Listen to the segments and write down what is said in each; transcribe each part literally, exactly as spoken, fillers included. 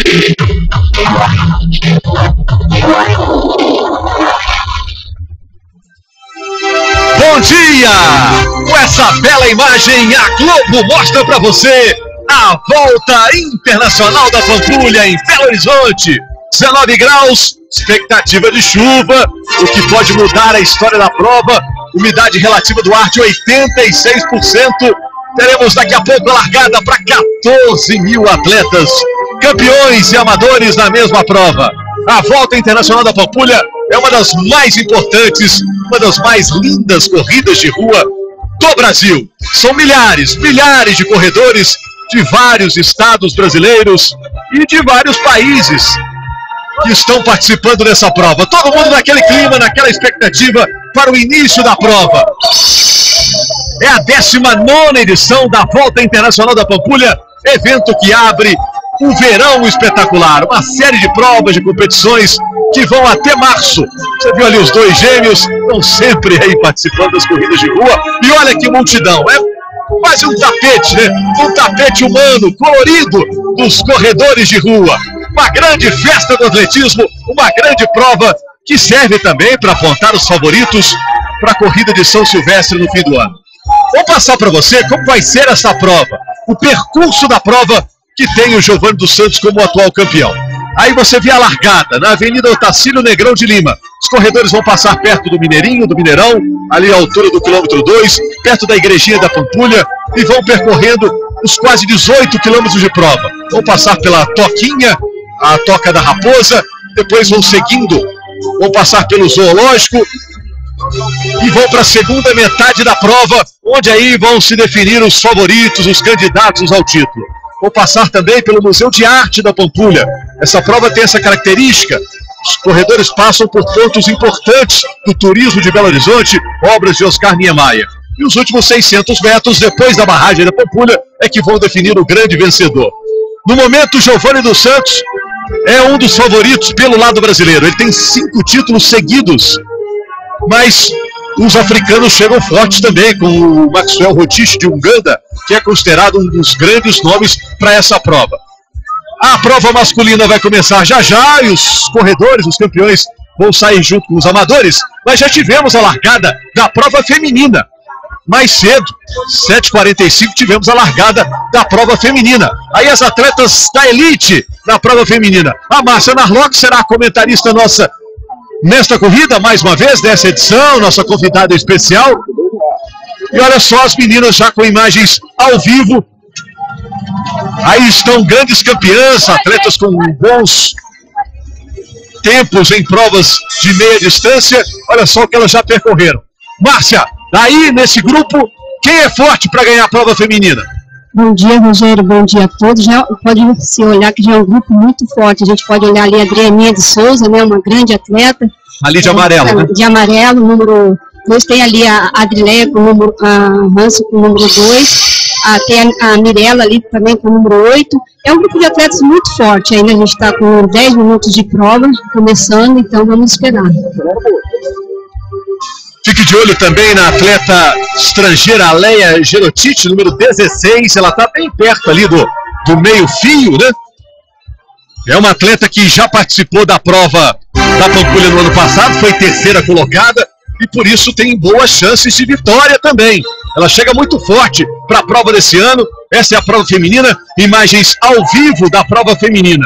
Bom dia! Com essa bela imagem, a Globo mostra para você a volta internacional da Pampulha em Belo Horizonte. dezenove graus, expectativa de chuva, o que pode mudar a história da prova. Umidade relativa do ar de oitenta e seis por cento. Teremos daqui a pouco a largada para quatorze mil atletas, campeões e amadores na mesma prova. A volta internacional da Pampulha é uma das mais importantes, uma das mais lindas corridas de rua do Brasil. São milhares, milhares de corredores de vários estados brasileiros e de vários países que estão participando dessa prova. Todo mundo naquele clima, naquela expectativa para o início da prova. É a décima nona edição da Volta Internacional da Pampulha, evento que abre um verão espetacular, uma série de provas, de competições que vão até março. Você viu ali os dois gêmeos, estão sempre aí participando das corridas de rua. E olha que multidão, é quase um tapete, né? Um tapete humano, colorido, dos corredores de rua. Uma grande festa do atletismo, uma grande prova que serve também para apontar os favoritos para a corrida de São Silvestre no fim do ano. Vou passar para você como vai ser essa prova, o percurso da prova que tem o Giovanni dos Santos como atual campeão. Aí você vê a largada na Avenida Otacílio Negrão de Lima. Os corredores vão passar perto do Mineirinho, do Mineirão, ali à altura do quilômetro dois, perto da igrejinha da Pampulha, e vão percorrendo os quase dezoito quilômetros de prova. Vão passar pela Toquinha, a Toca da Raposa, depois vão seguindo, vão passar pelo Zoológico e vão para a segunda metade da prova, onde aí vão se definir os favoritos, os candidatos ao título. Vou passar também pelo Museu de Arte da Pampulha. Essa prova tem essa característica: os corredores passam por pontos importantes do turismo de Belo Horizonte, obras de Oscar Niemeyer. E os últimos seiscentos metros, depois da barragem da Pampulha, é que vão definir o grande vencedor. No momento, Giovanni dos Santos é um dos favoritos pelo lado brasileiro. Ele tem cinco títulos seguidos, mas os africanos chegam fortes também, com o Maxwell Rotich de Uganda, que é considerado um dos grandes nomes para essa prova. A prova masculina vai começar já já e os corredores, os campeões, vão sair junto com os amadores, mas já tivemos a largada da prova feminina. Mais cedo, sete e quarenta e cinco, tivemos a largada da prova feminina. Aí as atletas da elite da prova feminina. A Márcia Narlock será a comentarista nossa nesta corrida, mais uma vez, nessa edição, nossa convidada especial. E olha só as meninas já com imagens ao vivo. Aí estão grandes campeãs, atletas com bons tempos em provas de meia distância. Olha só o que elas já percorreram. Márcia, aí nesse grupo, quem é forte para ganhar a prova feminina? Bom dia, Rogério, bom dia a todos. Já pode se olhar que já é um grupo muito forte. A gente pode olhar ali a Adrianinha de Souza, né, uma grande atleta. Ali de amarelo, né? De amarelo, número dois. Tem ali a Adrileia com o número, a Hanso com o número dois. A, tem a, a Mirella ali também com o número oito. É um grupo de atletas muito forte. Ainda a gente está com dez minutos de prova, começando, então vamos esperar. Fique de olho também na atleta estrangeira Leia Gerotich, número dezesseis. Ela está bem perto ali do, do meio-fio, né? É uma atleta que já participou da prova da Pampulha no ano passado, foi terceira colocada e por isso tem boas chances de vitória também. Ela chega muito forte para a prova desse ano. Essa é a prova feminina, imagens ao vivo da prova feminina.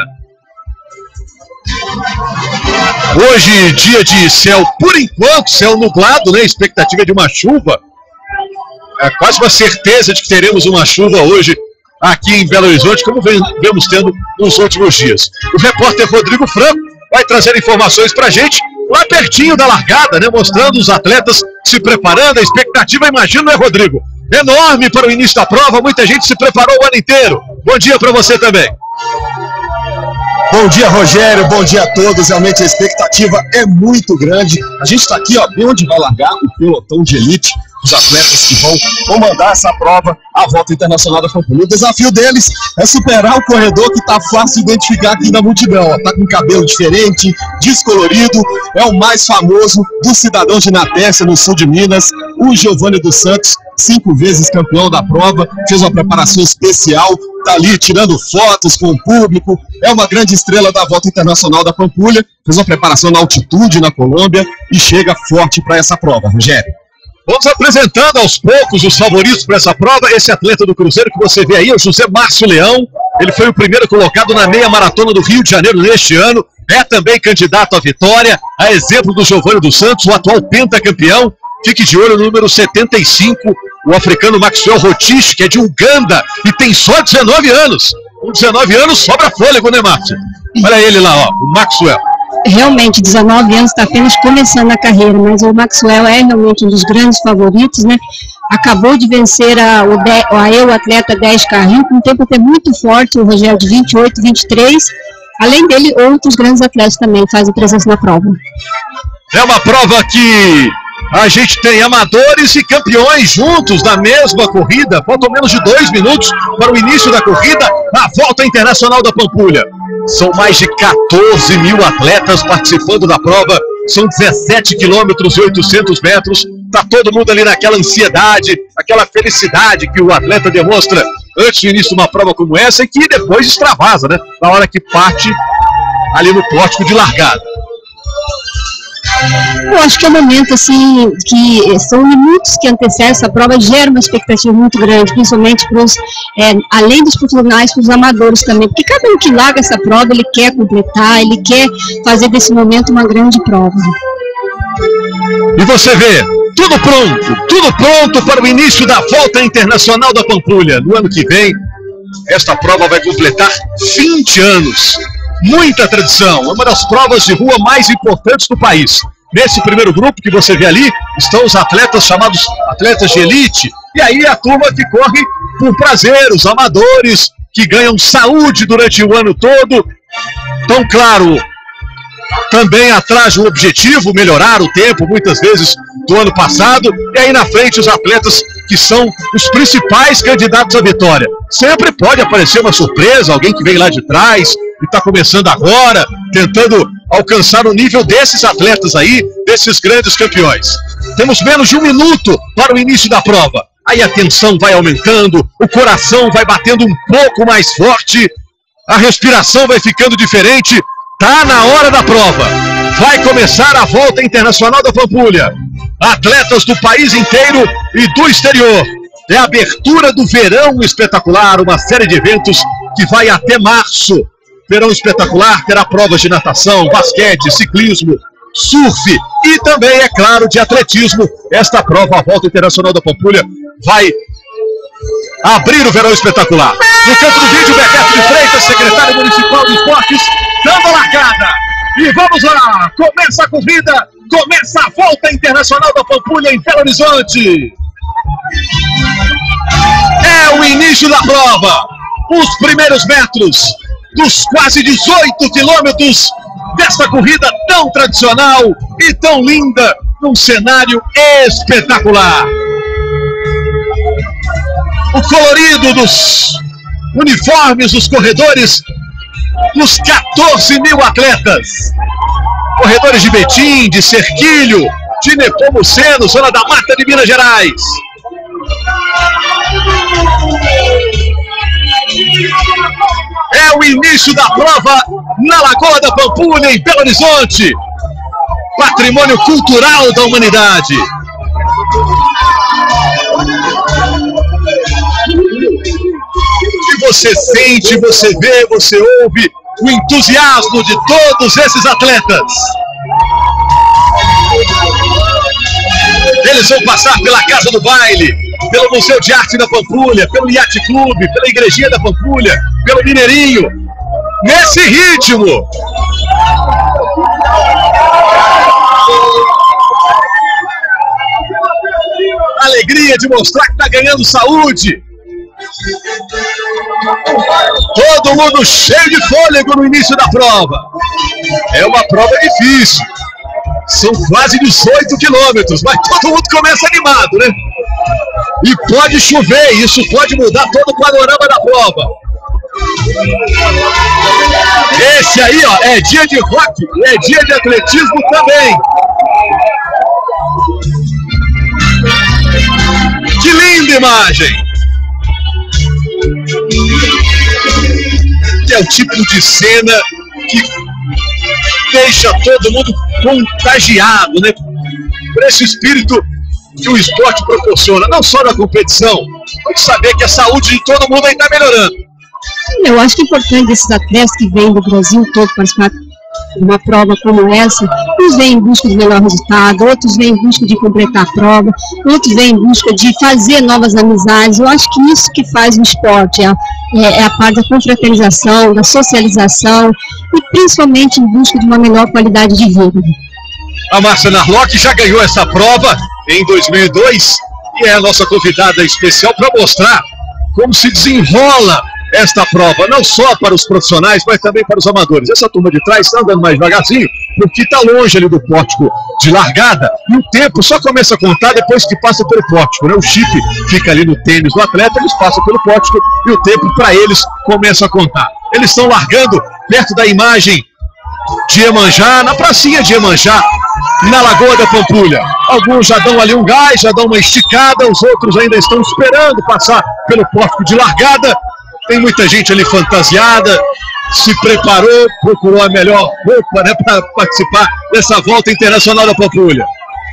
Hoje, dia de céu, por enquanto, céu nublado, né? Expectativa de uma chuva. É quase uma certeza de que teremos uma chuva hoje aqui em Belo Horizonte, como vemos tendo nos últimos dias. O repórter Rodrigo Franco vai trazer informações para a gente lá pertinho da largada, né? Mostrando os atletas se preparando. A expectativa, imagino, né, Rodrigo? Enorme para o início da prova. Muita gente se preparou o ano inteiro. Bom dia para você também. Bom dia, Rogério, bom dia a todos. Realmente a expectativa é muito grande. A gente está aqui, ó, bem onde vai largar o pelotão de elite, os atletas que vão comandar essa prova, a Volta Internacional da Pampulha. O desafio deles é superar o corredor que está fácil de identificar aqui na multidão. Está com cabelo diferente, descolorido, é o mais famoso dos cidadãos de Natécia, no sul de Minas, o Giovanni dos Santos. cinco vezes campeão da prova, fez uma preparação especial, tá ali tirando fotos com o público, é uma grande estrela da Volta Internacional da Pampulha, fez uma preparação na altitude na Colômbia e chega forte para essa prova, Rogério. Vamos apresentando aos poucos os favoritos para essa prova. Esse atleta do Cruzeiro que você vê aí é o José Márcio Leão. Ele foi o primeiro colocado na meia maratona do Rio de Janeiro neste ano. É também candidato à vitória, a exemplo do Giovanni dos Santos, o atual pentacampeão. Fique de olho no número setenta e cinco, o africano Maxwell Rotich, que é de Uganda e tem só dezenove anos. Com dezenove anos sobra fôlego, né, Márcia? Olha ele lá, ó, o Maxwell. Realmente, dezenove anos, está apenas começando a carreira, mas o Maxwell é realmente um dos grandes favoritos, né? Acabou de vencer a, o, a eu, atleta dez K Rio, com um tempo até muito forte, o Rogério de vinte e oito, vinte e três. Além dele, outros grandes atletas também fazem presença na prova. É uma prova que a gente tem amadores e campeões juntos na mesma corrida. Faltam menos de dois minutos para o início da corrida, a Volta Internacional da Pampulha. São mais de quatorze mil atletas participando da prova. São dezessete quilômetros e oitocentos metros. Está todo mundo ali naquela ansiedade, aquela felicidade que o atleta demonstra antes do início de uma prova como essa e que depois extravasa, né? Na hora que parte ali no pórtico de largada. Eu acho que é um momento, assim, que são minutos que antecedem essa prova, gera uma expectativa muito grande, principalmente para os, é, além dos profissionais, para os amadores também, porque cada um que larga essa prova, ele quer completar, ele quer fazer desse momento uma grande prova. E você vê, tudo pronto, tudo pronto para o início da Volta Internacional da Pampulha. No ano que vem, esta prova vai completar vinte anos. Muita tradição, é uma das provas de rua mais importantes do país. Nesse primeiro grupo que você vê ali, estão os atletas chamados atletas de elite. E aí a turma que corre por prazer, os amadores que ganham saúde durante o ano todo. Então, claro, também atrás do objetivo, melhorar o tempo, muitas vezes, do ano passado. E aí na frente os atletas que são os principais candidatos à vitória. Sempre pode aparecer uma surpresa, alguém que vem lá de trás e está começando agora, tentando alcançar o nível desses atletas aí, desses grandes campeões. Temos menos de um minuto para o início da prova. Aí a tensão vai aumentando, o coração vai batendo um pouco mais forte, a respiração vai ficando diferente. Tá na hora da prova. Vai começar a Volta Internacional da Pampulha. Atletas do país inteiro e do exterior. É a abertura do Verão Espetacular, uma série de eventos que vai até março. Verão Espetacular terá provas de natação, basquete, ciclismo, surf e também, é claro, de atletismo. Esta prova, a Volta Internacional da Pampulha, vai abrir o Verão Espetacular. No canto do vídeo, Bebeto de Freitas, secretário municipal de esportes, dando a largada. E vamos lá, começa a corrida, começa a Volta Internacional da Pampulha em Belo Horizonte. É o início da prova, os primeiros metros dos quase dezoito quilômetros desta corrida tão tradicional e tão linda, num cenário espetacular. O colorido dos uniformes dos corredores, dos quatorze mil atletas. Corredores de Betim, de Serquilho, de Nepomuceno, zona da Mata de Minas Gerais. É o início da prova na Lagoa da Pampulha, em Belo Horizonte. Patrimônio cultural da humanidade. E você sente, você vê, você ouve o entusiasmo de todos esses atletas. Eles vão passar pela Casa do Baile, pelo Museu de Arte da Pampulha, pelo Yacht Clube, pela Igrejinha da Pampulha, pelo Mineirinho, nesse ritmo. Alegria de mostrar que está ganhando saúde. Todo mundo cheio de fôlego no início da prova. É uma prova difícil. São quase dezoito quilômetros, mas todo mundo começa animado, né? E pode chover, isso pode mudar todo o panorama da prova. Esse aí, ó, é dia de rock, é dia de atletismo também. Que linda imagem! É o tipo de cena que deixa todo mundo contagiado, né? Por esse espírito que o esporte proporciona, não só na competição, mas saber que a saúde de todo mundo aí está melhorando. Eu acho que é importante esses atletas que vêm do Brasil todo participar de uma prova como essa, uns vêm em busca de melhor resultado, outros vêm em busca de completar a prova, outros vêm em busca de fazer novas amizades. Eu acho que isso que faz o esporte, é, é a parte da confraternização, da socialização e principalmente em busca de uma melhor qualidade de vida. A Márcia Narlock já ganhou essa prova em dois mil e dois e é a nossa convidada especial para mostrar como se desenrola esta prova, não só para os profissionais, mas também para os amadores. Essa turma de trás está andando mais devagarzinho, porque está longe ali do pórtico de largada, e o tempo só começa a contar depois que passa pelo pórtico, né? O chip fica ali no tênis do atleta, eles passam pelo pórtico, e o tempo para eles começa a contar. Eles estão largando perto da imagem de Iemanjá, na pracinha de Iemanjá, na Lagoa da Pampulha. Alguns já dão ali um gás, já dão uma esticada, os outros ainda estão esperando passar pelo pórtico de largada. Tem muita gente ali fantasiada, se preparou, procurou a melhor roupa, né, para participar dessa volta internacional da Pampulha.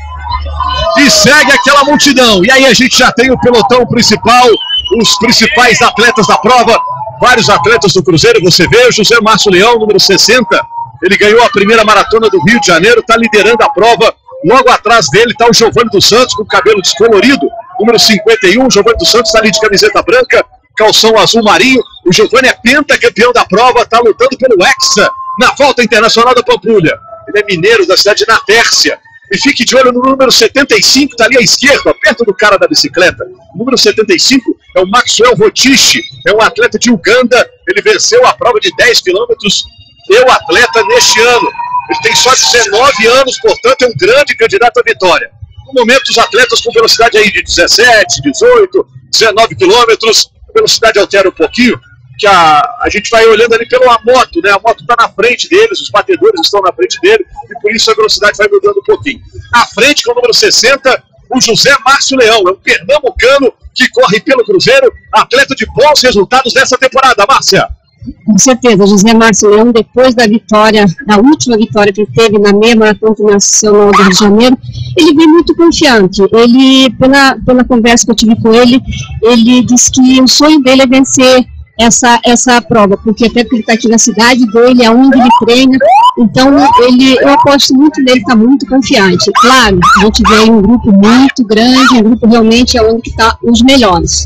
E segue aquela multidão. E aí a gente já tem o pelotão principal, os principais atletas da prova, vários atletas do Cruzeiro. Você vê o José Márcio Leão, número sessenta, ele ganhou a primeira maratona do Rio de Janeiro, está liderando a prova. Logo atrás dele está o Giovanni dos Santos, com o cabelo descolorido, número cinquenta e um. O Giovanni dos Santos está ali de camiseta branca, calção azul marinho. O Giovanni é pentacampeão da prova, está lutando pelo Hexa na volta internacional da Pampulha. Ele é mineiro da cidade de Natércia. E fique de olho no número setenta e cinco, está ali à esquerda, perto do cara da bicicleta. O número setenta e cinco é o Maxwell Rotiche, é um atleta de Uganda. Ele venceu a prova de dez quilômetros, é o atleta neste ano. Ele tem só dezenove anos, portanto é um grande candidato à vitória. No momento, os atletas com velocidade aí de dezessete, dezoito, dezenove quilômetros, a velocidade altera um pouquinho, que a, a gente vai olhando ali pela moto, né? A moto está na frente deles, os batedores estão na frente dele, e por isso a velocidade vai mudando um pouquinho. À frente, com o número sessenta, o José Márcio Leão, é um pernambucano que corre pelo Cruzeiro, atleta de bons resultados dessa temporada. Márcia. Com certeza, José Márcio Leão, depois da vitória, da última vitória que ele teve na meia maratona nacional do Rio de Janeiro, ele veio muito confiante. Ele, pela, pela conversa que eu tive com ele, ele disse que o sonho dele é vencer essa, essa prova, porque até porque ele está aqui na cidade dele, é onde ele treina, então ele, eu aposto muito nele, está muito confiante. Claro, a gente vê um grupo muito grande, um grupo realmente é onde está os melhores.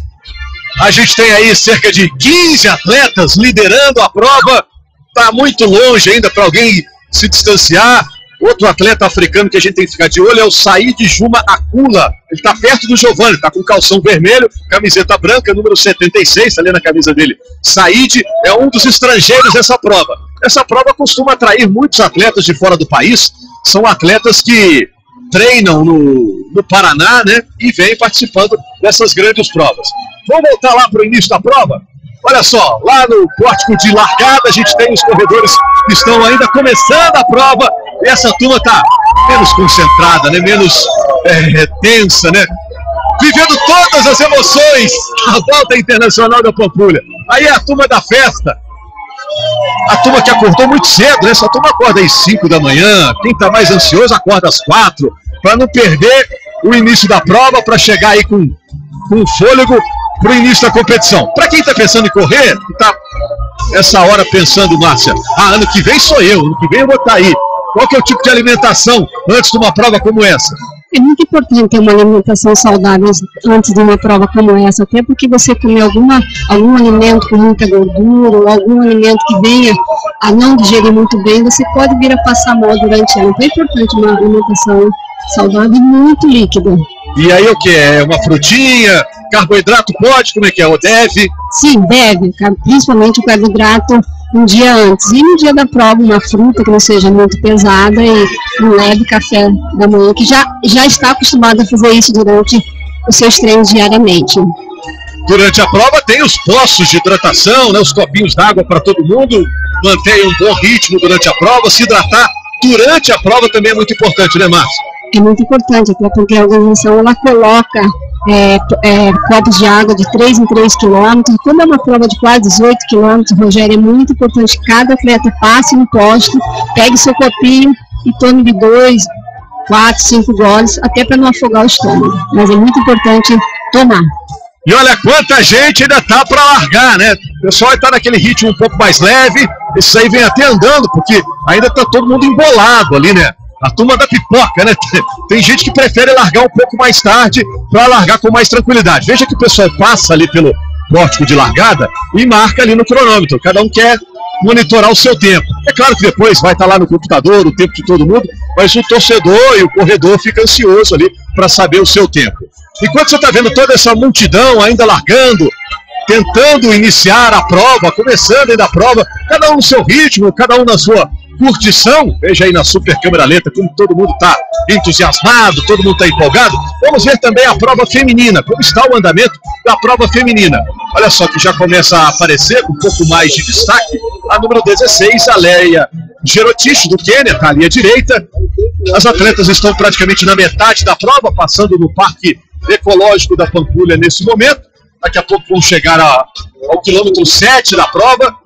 A gente tem aí cerca de quinze atletas liderando a prova. Está muito longe ainda para alguém se distanciar. Outro atleta africano que a gente tem que ficar de olho é o Said Juma Akula. Ele está perto do Giovanni, está com calção vermelho, camiseta branca, número setenta e seis, está ali na camisa dele. Said é um dos estrangeiros dessa prova. Essa prova costuma atrair muitos atletas de fora do país. São atletas que treinam no, no Paraná, né? E vêm participando dessas grandes provas. Vamos voltar lá para o início da prova? Olha só, lá no pórtico de largada a gente tem os corredores que estão ainda começando a prova e essa turma está menos concentrada, né? Menos é, tensa, né? Vivendo todas as emoções a volta internacional da Pampulha. Aí é a turma da festa, a turma que acordou muito cedo, né? Essa turma acorda às cinco da manhã, quem está mais ansioso acorda às quatro, para não perder o início da prova, para chegar aí com, com fôlego para o início da competição. Para quem está pensando em correr, está essa hora pensando, Márcia, ah, ano que vem sou eu, ano que vem eu vou estar aí. Qual que é o tipo de alimentação antes de uma prova como essa? É muito importante ter uma alimentação saudável antes de uma prova como essa, até porque você comer alguma, algum alimento com muita gordura, ou algum alimento que venha a não digerir muito bem, você pode vir a passar mal durante o ano. Então é importante uma alimentação saudável e muito líquida. E aí o que? É uma frutinha? Carboidrato pode? Como é que é? Ou deve? Sim, deve, principalmente o carboidrato um dia antes. E no dia da prova, uma fruta que não seja muito pesada e um leve café da manhã, que já, já está acostumado a fazer isso durante os seus treinos diariamente. Durante a prova tem os poços de hidratação, né, os copinhos d'água para todo mundo, manter um bom ritmo durante a prova, se hidratar durante a prova também é muito importante, né, Márcia? É muito importante, até porque a organização ela coloca é, é, copos de água de três em três quilômetros. Quando é uma prova de quase dezoito quilômetros, Rogério, é muito importante que cada atleta passe no posto, pegue seu copinho e tome de dois, quatro, cinco goles, até para não afogar o estômago. Mas é muito importante tomar. E olha quanta gente ainda tá para largar, né? O pessoal está naquele ritmo um pouco mais leve, isso aí vem até andando, porque ainda tá todo mundo embolado ali, né? A turma da pipoca, né? Tem gente que prefere largar um pouco mais tarde para largar com mais tranquilidade. Veja que o pessoal passa ali pelo pórtico de largada e marca ali no cronômetro. Cada um quer monitorar o seu tempo. É claro que depois vai estar lá no computador o tempo de todo mundo, mas o torcedor e o corredor fica ansioso ali para saber o seu tempo. Enquanto você está vendo toda essa multidão ainda largando, tentando iniciar a prova, começando ainda a prova, cada um no seu ritmo, cada um na sua curtição, veja aí na super câmera lenta como todo mundo está entusiasmado, todo mundo está empolgado. Vamos ver também a prova feminina, como está o andamento da prova feminina. Olha só que já começa a aparecer com um pouco mais de destaque a número dezesseis, a Leia Gerotich do Quênia, está ali à direita. As atletas estão praticamente na metade da prova, passando no Parque Ecológico da Pampulha nesse momento. Daqui a pouco vão chegar a, ao quilômetro sete da prova.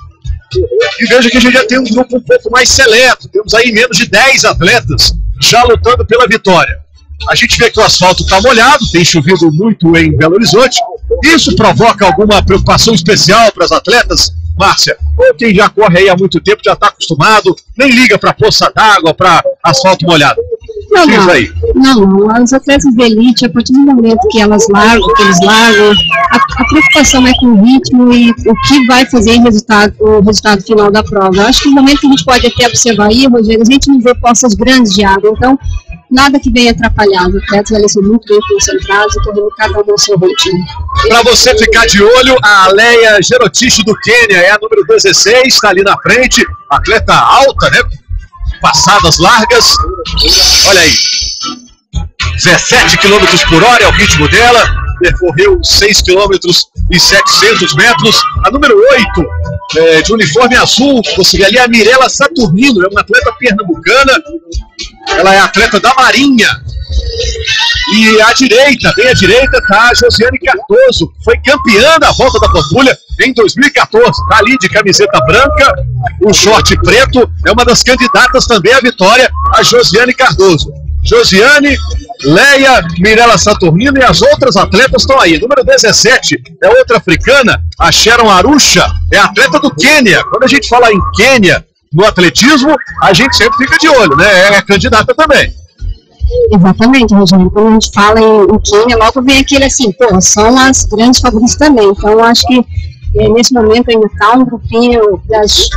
E veja que a gente já tem um grupo um pouco mais seleto. Temos aí menos de dez atletas já lutando pela vitória. A gente vê que o asfalto está molhado, tem chovido muito em Belo Horizonte. Isso provoca alguma preocupação especial para as atletas, Márcia? Ou quem já corre aí há muito tempo, já está acostumado, nem liga para poça d'água, para asfalto molhado? Não, não, aí. não, não. As atletas de elite, a partir do momento que elas largam, que eles largam, a, a preocupação é com o ritmo e o que vai fazer o resultado, o resultado final da prova. Eu acho que no momento que a gente pode até observar aí, Rogério, a gente não vê poças grandes de água, então nada que venha atrapalhar. Os atletas eles são muito bem concentrados e todo cada um no seu ritmo. Para você ficar de olho, a Leia Gerotich do Quênia é a número dezesseis, está ali na frente, atleta alta, né? Passadas largas, olha aí, dezessete quilômetros por hora é o ritmo dela, percorreu seis quilômetros e setecentos metros. A número oito, é, de uniforme azul, você vê ali a Mirela Saturnino, é uma atleta pernambucana, ela é atleta da Marinha. E à direita, bem à direita, está a Josiane Cardoso, que foi campeã da Volta da Pampulha em dois mil e quatorze. Está ali de camiseta branca, o short preto, é uma das candidatas também à vitória, a Josiane Cardoso. Josiane, Leia, Mirela Saturnino e as outras atletas estão aí. Número dezessete é outra africana, a Sharon Arusha, é atleta do Quênia. Quando a gente fala em Quênia no atletismo, a gente sempre fica de olho, né? É candidata também. Exatamente, Rogério. Quando a gente fala em, em Quênia, logo vem aquele assim, pô, são as grandes favoritas também. Então, eu acho que é, nesse momento ainda está um grupinho das,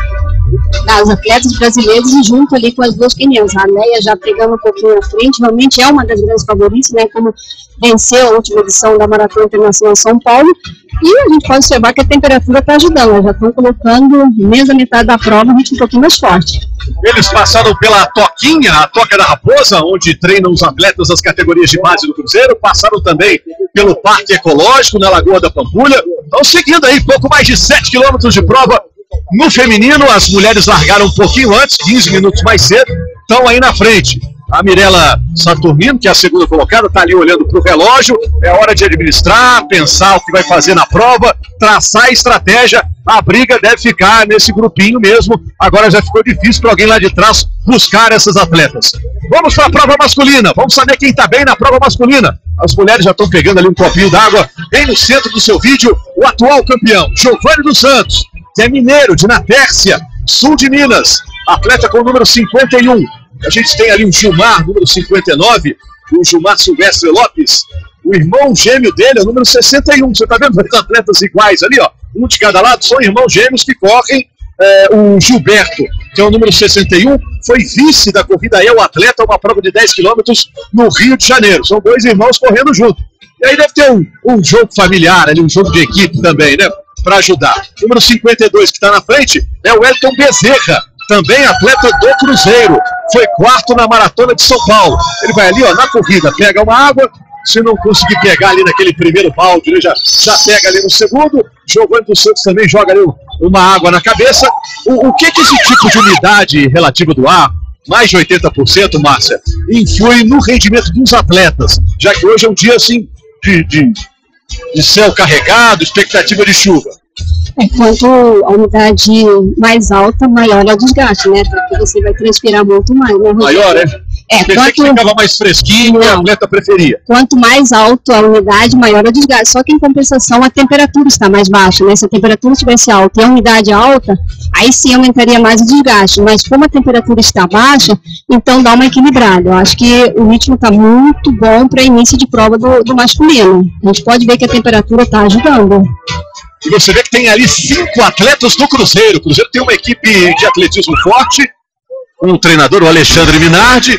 das atletas brasileiras e junto ali com as duas quenianas. A Leia já pegando um pouquinho à frente, realmente é uma das grandes favoritas, né? Como venceu a última edição da Maratona Internacional São Paulo. E a gente pode observar que a temperatura está ajudando, né? Já estão colocando menos da metade da prova, a gente um pouquinho mais forte. Eles passaram pela Toquinha, a Toca da Raposa, onde treinam os atletas das categorias de base do Cruzeiro, passaram também pelo Parque Ecológico, na Lagoa da Pampulha. Estão seguindo aí pouco mais de sete quilômetros de prova. No feminino, as mulheres largaram um pouquinho antes, quinze minutos mais cedo, estão aí na frente. A Mirela Saturnino, que é a segunda colocada, está ali olhando para o relógio. É hora de administrar, pensar o que vai fazer na prova, traçar a estratégia. A briga deve ficar nesse grupinho mesmo. Agora já ficou difícil para alguém lá de trás buscar essas atletas. Vamos para a prova masculina. Vamos saber quem está bem na prova masculina. As mulheres já estão pegando ali um copinho d'água. Bem no centro do seu vídeo, o atual campeão, Giovanni dos Santos, que é mineiro de Natércia, sul de Minas. Atleta com o número cinquenta e um. A gente tem ali o Gilmar, número cinquenta e nove, o Gilmar Silvestre Lopes, o irmão gêmeo dele é o número sessenta e um. Você está vendo dois atletas iguais ali, ó, um de cada lado, são irmãos gêmeos que correm. É, o Gilberto, que é o número sessenta e um, foi vice da corrida E, o atleta, uma prova de dez quilômetros no Rio de Janeiro. São dois irmãos correndo junto. E aí deve ter um, um jogo familiar ali, um jogo de equipe também, né, para ajudar. O número cinquenta e dois que está na frente é o Elton Bezerra, também atleta do Cruzeiro, foi quarto na Maratona de São Paulo. Ele vai ali, ó, na corrida, pega uma água, se não conseguir pegar ali naquele primeiro balde, ele já, já pega ali no segundo. Giovanni dos Santos também joga ali uma água na cabeça. O, o que que esse tipo de umidade relativa do ar, mais de oitenta por cento, Márcia, influi no rendimento dos atletas? Já que hoje é um dia, assim, de, de, de céu carregado, expectativa de chuva? É, quanto a umidade mais alta, maior é o desgaste, né? Porque você vai transpirar muito mais, né, Rogério? Maior, é? É, Pensei quanto... que ficava mais fresquinho e a atleta preferia. Quanto mais alto a umidade, maior é o desgaste. Só que em compensação a temperatura está mais baixa, né? Se a temperatura estivesse alta e a umidade alta, aí sim aumentaria mais o desgaste. Mas como a temperatura está baixa, então dá uma equilibrada. Eu acho que o ritmo está muito bom para início de prova do, do masculino. A gente pode ver que a temperatura está ajudando. E você vê que tem ali cinco atletas do Cruzeiro. O Cruzeiro tem uma equipe de atletismo forte, um treinador, o Alexandre Minardi,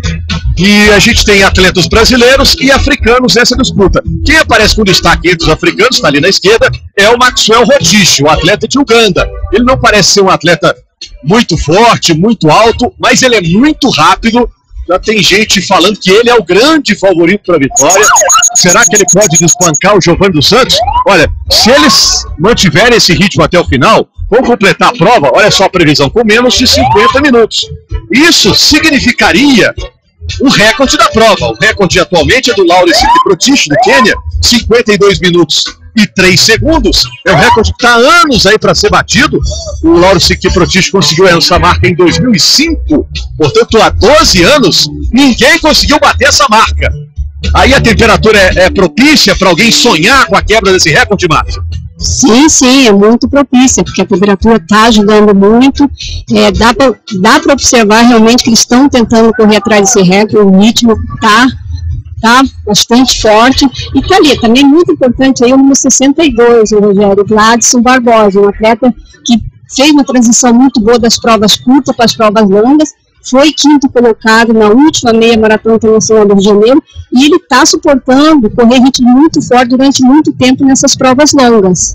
e a gente tem atletas brasileiros e africanos nessa disputa. Quem aparece com destaque entre os africanos, está ali na esquerda, é o Maxwell Rodiche, o atleta de Uganda. Ele não parece ser um atleta muito forte, muito alto, mas ele é muito rápido. Já tem gente falando que ele é o grande favorito para a vitória. Será que ele pode desbancar o Giovanni dos Santos? Olha, se eles mantiverem esse ritmo até o final, vão completar a prova, olha só a previsão, com menos de cinquenta minutos. Isso significaria o recorde da prova. O recorde atualmente é do Lawrence Kiprotich, do Quênia, cinquenta e dois minutos e três segundos. É um recorde que está há anos aí para ser batido. O Lawrence Kiprotich conseguiu essa marca em dois mil e cinco, portanto há doze anos ninguém conseguiu bater essa marca. Aí a temperatura é, é propícia para alguém sonhar com a quebra desse recorde, Márcio? Sim, sim, é muito propícia, porque a temperatura está ajudando muito. É, dá para dá para observar realmente que eles estão tentando correr atrás desse recorde, o ritmo está tá bastante forte. E tá ali, também muito importante aí o número sessenta e dois, o Rogério, Gladson Barbosa, um atleta que fez uma transição muito boa das provas curtas para as provas longas, foi quinto colocado na última meia maratona internacional do Rio de Janeiro, e ele está suportando correr ritmo muito forte durante muito tempo nessas provas longas.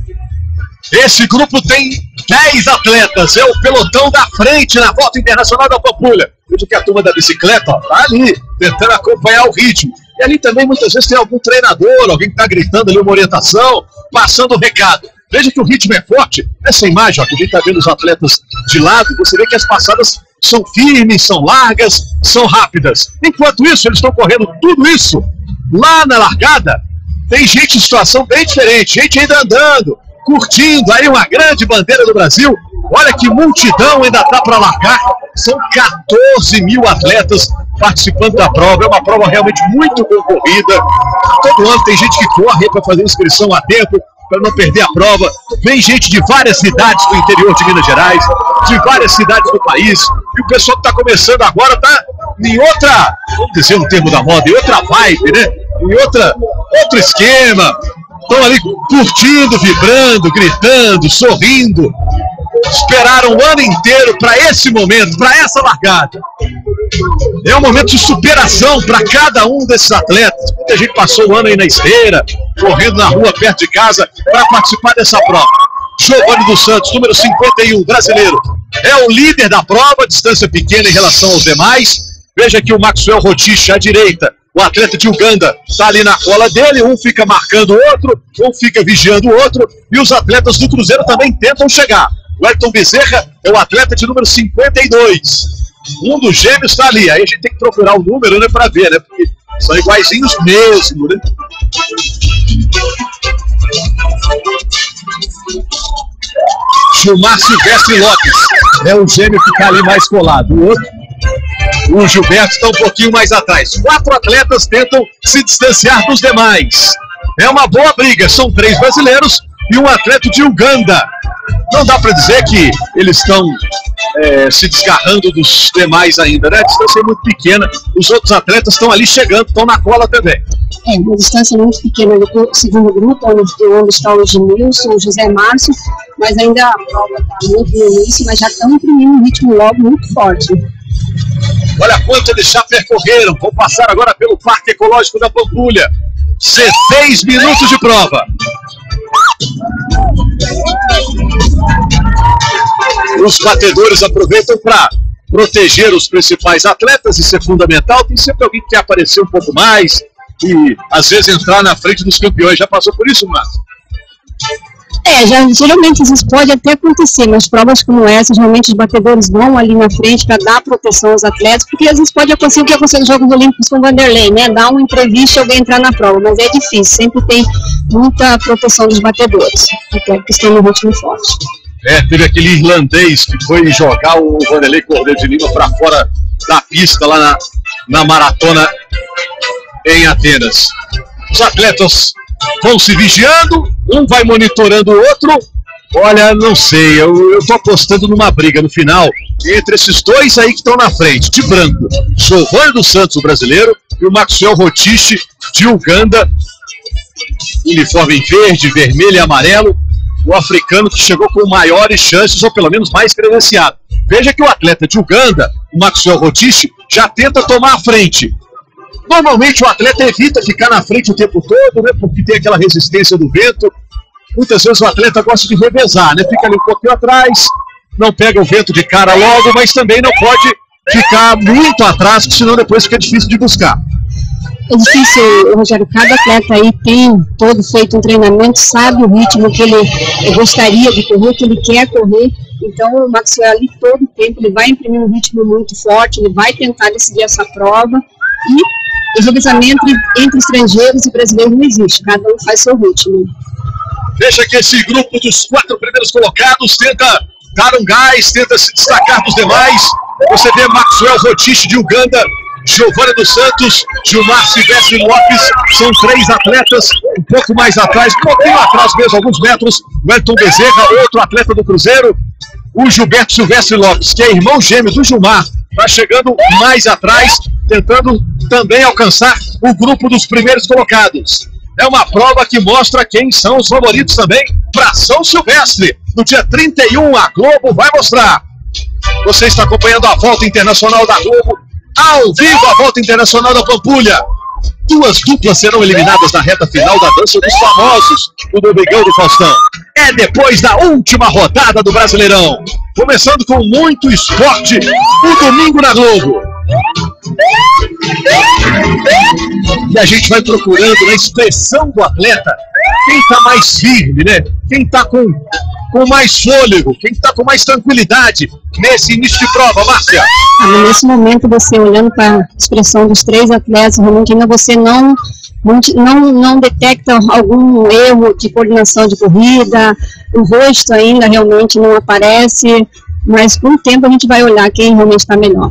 Esse grupo tem dez atletas, é o pelotão da frente na volta internacional da Pampulha. Veja que a turma da bicicleta está ali, tentando acompanhar o ritmo. E ali também muitas vezes tem algum treinador, alguém que está gritando ali uma orientação, passando o recado. Veja que o ritmo é forte. Essa imagem, ó, que a gente está vendo os atletas de lado, você vê que as passadas são firmes, são largas, são rápidas. Enquanto isso, eles estão correndo tudo isso. Lá na largada, tem gente em situação bem diferente, gente ainda andando, curtindo aí uma grande bandeira do Brasil. Olha que multidão ainda está para largar. São quatorze mil atletas participando da prova. É uma prova realmente muito concorrida. Todo ano tem gente que corre para fazer inscrição a tempo, para não perder a prova. Vem gente de várias cidades do interior de Minas Gerais, de várias cidades do país, e o pessoal que está começando agora está em outra, vamos dizer no termo da moda, em outra vibe, né? Em outra, outro esquema. Estão ali curtindo, vibrando, gritando, sorrindo. Esperaram o ano inteiro para esse momento, para essa largada. É um momento de superação para cada um desses atletas. Muita gente passou o ano aí na esteira, correndo na rua perto de casa para participar dessa prova. Giovanni dos Santos, número cinquenta e um, brasileiro, é o líder da prova, distância pequena em relação aos demais. Veja que o Maxwell Rodiche à direita, o atleta de Uganda, está ali na cola dele, um fica marcando o outro, um fica vigiando o outro, e os atletas do Cruzeiro também tentam chegar. O Elton Bezerra é o atleta de número cinquenta e dois. Um dos gêmeos está ali. Aí a gente tem que procurar o número, né, para ver, né? Porque são iguaizinhos mesmo, né? Gilmar Silvestre Lopes é o gêmeo que está ali mais colado. O outro, o Gilberto, está um pouquinho mais atrás. Quatro atletas tentam se distanciar dos demais. É uma boa briga. São três brasileiros e um atleta de Uganda. Não dá para dizer que eles estão é, se desgarrando dos demais ainda, né? A distância é muito pequena. Os outros atletas estão ali chegando, estão na cola também. É, uma distância muito pequena do segundo grupo, onde, onde está o Edmilson, o José Márcio, mas ainda a prova está muito no início, mas já estão imprimindo um ritmo logo muito forte. Olha quanto eles já percorreram. Vão passar agora pelo Parque Ecológico da Pampulha. dezesseis minutos de prova. Os batedores aproveitam para proteger os principais atletas, isso é fundamental. Tem sempre alguém que quer aparecer um pouco mais e às vezes entrar na frente dos campeões. Já passou por isso, Márcio? É, já, geralmente isso pode até acontecer, mas provas como essa, geralmente os batedores vão ali na frente para dar proteção aos atletas, porque às vezes pode acontecer o que aconteceu nos Jogos Olímpicos com o Vanderlei, né? Dar uma entrevista e alguém entrar na prova, mas é difícil, sempre tem muita proteção dos batedores, até que estão no ritmo forte. É, teve aquele irlandês que foi jogar o Vanderlei Cordeiro de Lima para fora da pista lá na, na maratona em Atenas. Os atletas vão se vigiando, um vai monitorando o outro. Olha, não sei, eu, eu tô apostando numa briga no final entre esses dois aí que estão na frente, de branco, Giovanni dos Santos, o brasileiro, e o Maxwell Rotich, de Uganda, uniforme em verde, vermelho e amarelo, o africano que chegou com maiores chances, ou pelo menos mais credenciado. Veja que o atleta de Uganda, o Maxwell Rotich, já tenta tomar a frente. Normalmente o atleta evita ficar na frente o tempo todo, né, porque tem aquela resistência do vento. Muitas vezes o atleta gosta de revezar, né, fica ali um pouquinho atrás, não pega o vento de cara logo, mas também não pode ficar muito atrás, porque senão depois fica difícil de buscar. É difícil, Rogério, cada atleta aí tem todo feito um treinamento, sabe o ritmo que ele gostaria de correr, que ele quer correr. Então o Maxwell ali todo o tempo, ele vai imprimir um ritmo muito forte, ele vai tentar decidir essa prova. E o revezamento entre, entre estrangeiros e brasileiros não existe, cada um faz seu ritmo. Veja que esse grupo dos quatro primeiros colocados tenta dar um gás, tenta se destacar dos demais. Você vê Maxwell Rotich de Uganda, Giovanni dos Santos, Gilmar Silvestre Lopes, são três atletas um pouco mais atrás, um pouquinho atrás mesmo, alguns metros, o Elton Bezerra, outro atleta do Cruzeiro, o Gilberto Silvestre Lopes, que é irmão gêmeo do Gilmar, está chegando mais atrás, tentando também alcançar o grupo dos primeiros colocados. É uma prova que mostra quem são os favoritos também para São Silvestre. No dia trinta e um, a Globo vai mostrar. Você está acompanhando a Volta Internacional da Globo, ao vivo, a Volta Internacional da Pampulha. Duas duplas serão eliminadas na reta final da Dança dos Famosos, o Domingão do Faustão. É depois da última rodada do Brasileirão. Começando com muito esporte, o domingo na Globo. E a gente vai procurando na expressão do atleta quem está mais firme, né? Quem está com, com mais fôlego, quem está com mais tranquilidade nesse início de prova, Márcia. Ah, nesse momento, você olhando para a expressão dos três atletas, realmente ainda você não, não, não detecta algum erro de coordenação de corrida, o rosto ainda realmente não aparece, mas com o tempo a gente vai olhar quem realmente está melhor.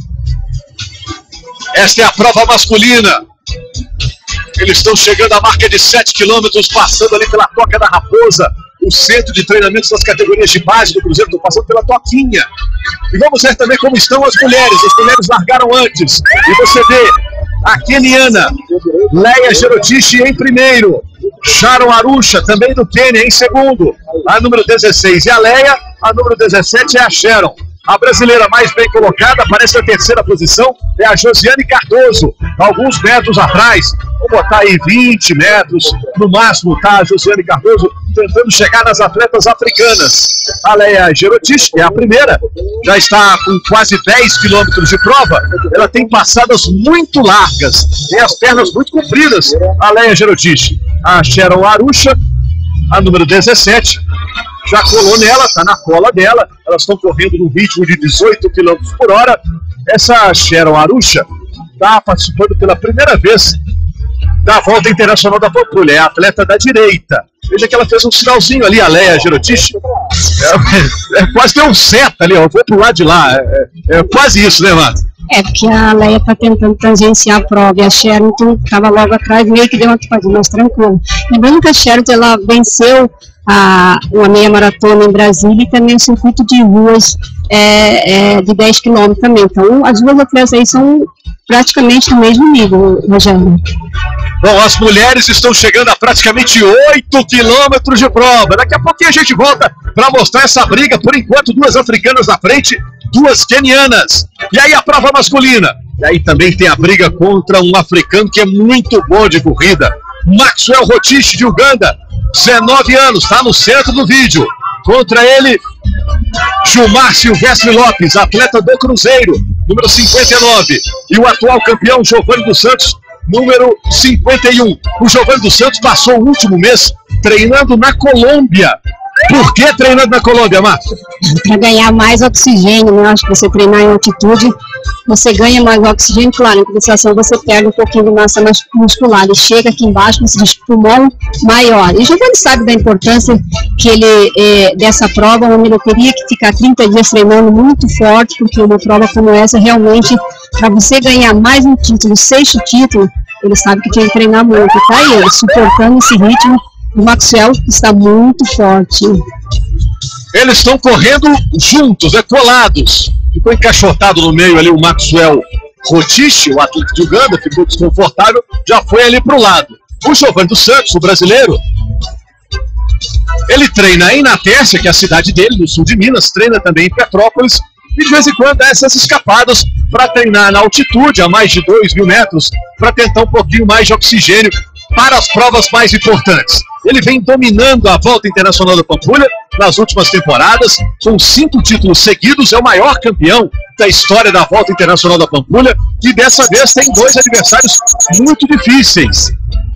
Esta é a prova masculina. Eles estão chegando à marca de sete quilômetros, passando ali pela Toca da Raposa, o centro de treinamentos das categorias de base do Cruzeiro, estão passando pela Toquinha. E vamos ver também como estão as mulheres. As mulheres largaram antes. E você vê a keniana Leia Jerotich em primeiro, Sharon Arusha, também do Quênia, em segundo, a número dezesseis. E a Leia, a número dezessete, é a Sharon. A brasileira mais bem colocada, aparece na terceira posição, é a Josiane Cardoso, alguns metros atrás. Vou botar aí vinte metros, no máximo, tá? A Josiane Cardoso tentando chegar nas atletas africanas. A Leia Jerotich, que é a primeira, já está com quase dez quilômetros de prova. Ela tem passadas muito largas, tem as pernas muito compridas, a Leia Jerotich. A Sharon Arusha, a número dezessete, já colou nela, está na cola dela. Elas estão correndo no ritmo de dezoito quilômetros por hora. Essa Sharon Arusha está participando pela primeira vez da Volta Internacional da Pampulha. É a atleta da direita. Veja que ela fez um sinalzinho ali, a Leia Jerotich. É, é quase tem um seta ali, ó. Eu vou pro lado de lá. É, é quase isso, né, Márcio? É, porque a Leia está tentando tangenciar a prova e a Sharon estava logo atrás, meio que deu uma topadinha mais tranquila. Lembrando que a Sharon, ela venceu a, uma meia maratona em Brasília e também o circuito de ruas é, é, de dez quilômetros também. Então, as duas atletas aí são praticamente do mesmo nível, Rogério. Bom, as mulheres estão chegando a praticamente oito quilômetros de prova. Daqui a pouquinho a gente volta para mostrar essa briga. Por enquanto, duas africanas na frente, duas quenianas. E aí a prova masculina. E aí também tem a briga contra um africano que é muito bom de corrida. Maxwell Rotich, de Uganda, dezenove anos, está no centro do vídeo. Contra ele, Gilmar Silvestre Lopes, atleta do Cruzeiro, número cinquenta e nove. E o atual campeão, Giovanni dos Santos, número cinquenta e um. O Giovanni dos Santos passou o último mês treinando na Colômbia. Por que treinando na Colômbia, Márcia? Para ganhar mais oxigênio, né? Acho que você treinar em altitude, você ganha mais oxigênio, claro, em compensação você perde um pouquinho de massa muscular, e chega aqui embaixo com esse pulmão maior. E o Giovanni sabe da importância que ele, é, dessa prova, onde ele teria que ficar trinta dias treinando muito forte, porque uma prova como essa, realmente, para você ganhar mais um título, sexto título, ele sabe que tinha que treinar muito, tá? E ele suportando esse ritmo, o Maxwell está muito forte. Eles estão correndo juntos, né, colados. Ficou encaixotado no meio ali o Maxwell Rotich, o atleta de Uganda, ficou desconfortável, já foi ali para o lado. O Giovanni dos Santos, o brasileiro, ele treina em Natércia, que é a cidade dele, no sul de Minas, treina também em Petrópolis, e de vez em quando dá essas escapadas para treinar na altitude, a mais de dois mil metros, para tentar um pouquinho mais de oxigênio para as provas mais importantes. Ele vem dominando a Volta Internacional da Pampulha nas últimas temporadas, com cinco títulos seguidos, é o maior campeão da história da Volta Internacional da Pampulha, e dessa vez tem dois adversários muito difíceis.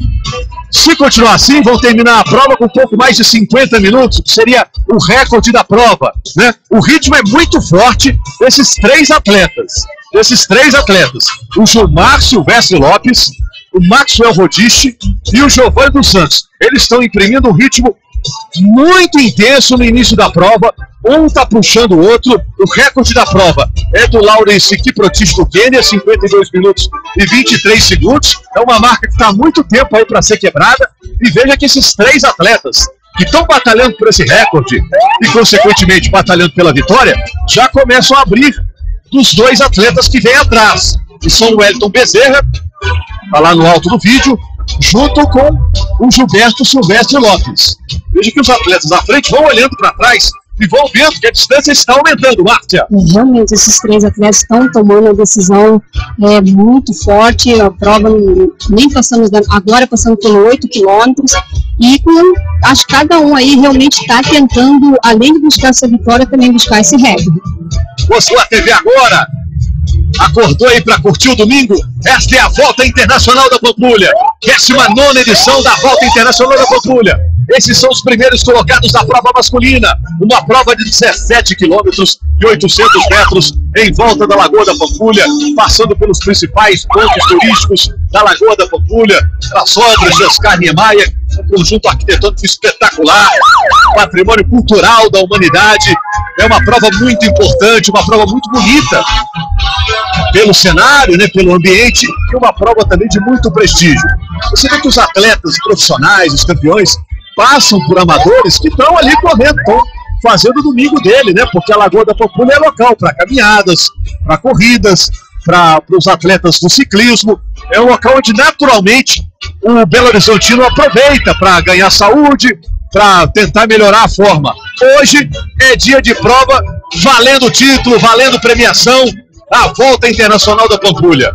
Se continuar assim, vão terminar a prova com um pouco mais de cinquenta minutos, que seria o recorde da prova, né? O ritmo é muito forte desses três atletas, desses três atletas, o Gilmar Silvestre Lopes, o Maxwell Rotich e o Giovanni dos Santos. Eles estão imprimindo um ritmo muito intenso no início da prova, um está puxando o outro. O recorde da prova é do Lawrence Kiprotich do Quênia, cinquenta e dois minutos e vinte e três segundos, é uma marca que está há muito tempo aí para ser quebrada, e veja que esses três atletas que estão batalhando por esse recorde e consequentemente batalhando pela vitória, já começam a abrir dos dois atletas que vêm atrás, que são o Wellington Bezerra, está lá no alto do vídeo, junto com o Gilberto Silvestre Lopes. Veja que os atletas à frente vão olhando para trás e vão vendo que a distância está aumentando, Márcia. Realmente, esses três atletas estão tomando a decisão é, muito forte. A prova, nem passamos, agora passando por oito quilômetros, e com, acho que cada um aí realmente está tentando, além de buscar essa vitória, também buscar esse recorde. Mostrou a T V agora. Acordou aí para curtir o domingo? Esta é a Volta Internacional da Pampulha, décima nona edição da Volta Internacional da Pampulha. Esses são os primeiros colocados da prova masculina, uma prova de dezessete quilômetros e oitocentos metros em volta da Lagoa da Pampulha, passando pelos principais pontos turísticos da Lagoa da Pampulha, as obras de Oscar Niemeyer, um conjunto arquitetônico espetacular, patrimônio cultural da humanidade. É uma prova muito importante, uma prova muito bonita, pelo cenário, né, pelo ambiente, e uma prova também de muito prestígio. Você vê que os atletas profissionais, os campeões, passam por amadores que estão ali correndo, estão fazendo o domingo dele, né? Porque a Lagoa da Pampulha é local para caminhadas, para corridas, para os atletas do ciclismo. É um local onde naturalmente o Belo Horizontino aproveita para ganhar saúde, para tentar melhorar a forma. Hoje é dia de prova, valendo título, valendo premiação, a Volta Internacional da Pampulha.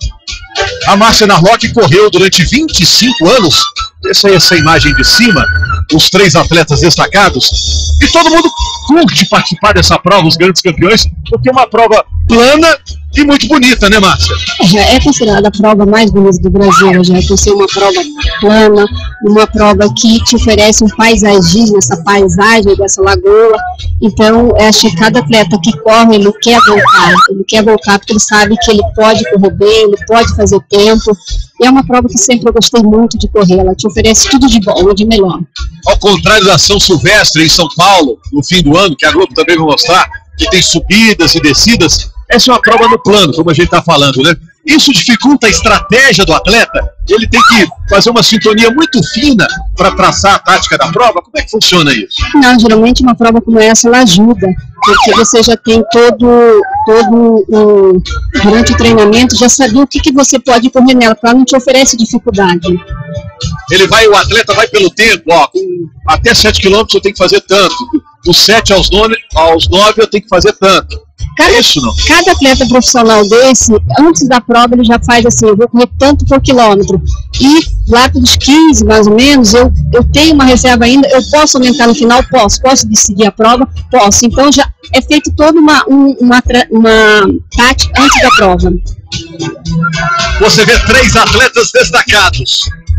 A Márcia Narlock correu durante vinte e cinco anos, essa é essa imagem de cima, os três atletas destacados, e todo mundo curte participar dessa prova, os grandes campeões, porque é uma prova plana e muito bonita, né, Márcia? É considerada a prova mais bonita do Brasil, já por ser uma prova plana, uma prova que te oferece um paisagismo, essa paisagem dessa lagoa. Então, acho que cada atleta que corre, ele quer voltar, ele quer voltar porque ele sabe que ele pode correr bem, ele pode fazer tempo. E é uma prova que sempre eu gostei muito de correr, ela te oferece tudo de bom e de melhor. Ao contrário da São Silvestre em São Paulo, no fim do ano, que a Globo também vai mostrar, que tem subidas e descidas, essa é uma prova no plano, como a gente está falando, né? Isso dificulta a estratégia do atleta, ele tem que fazer uma sintonia muito fina para traçar a tática da prova. Como é que funciona isso? Não, geralmente uma prova como essa, ela ajuda, porque você já tem todo, todo um, durante o treinamento, já sabia o que, que você pode correr nela, para ela não te oferece dificuldade. Ele vai, o atleta vai pelo tempo, ó, com até sete quilômetros eu tenho que fazer tanto, dos sete aos nove, aos nove eu tenho que fazer tanto. Cada, Isso não. cada atleta profissional desse, antes da prova, ele já faz assim, eu vou correr tanto por quilômetro. E lá pelos quinze, mais ou menos, eu, eu tenho uma reserva ainda, eu posso aumentar no final? Posso. Posso decidir a prova? Posso. Então já é feito toda uma, um, uma, uma tática antes da prova. Você vê três atletas destacados.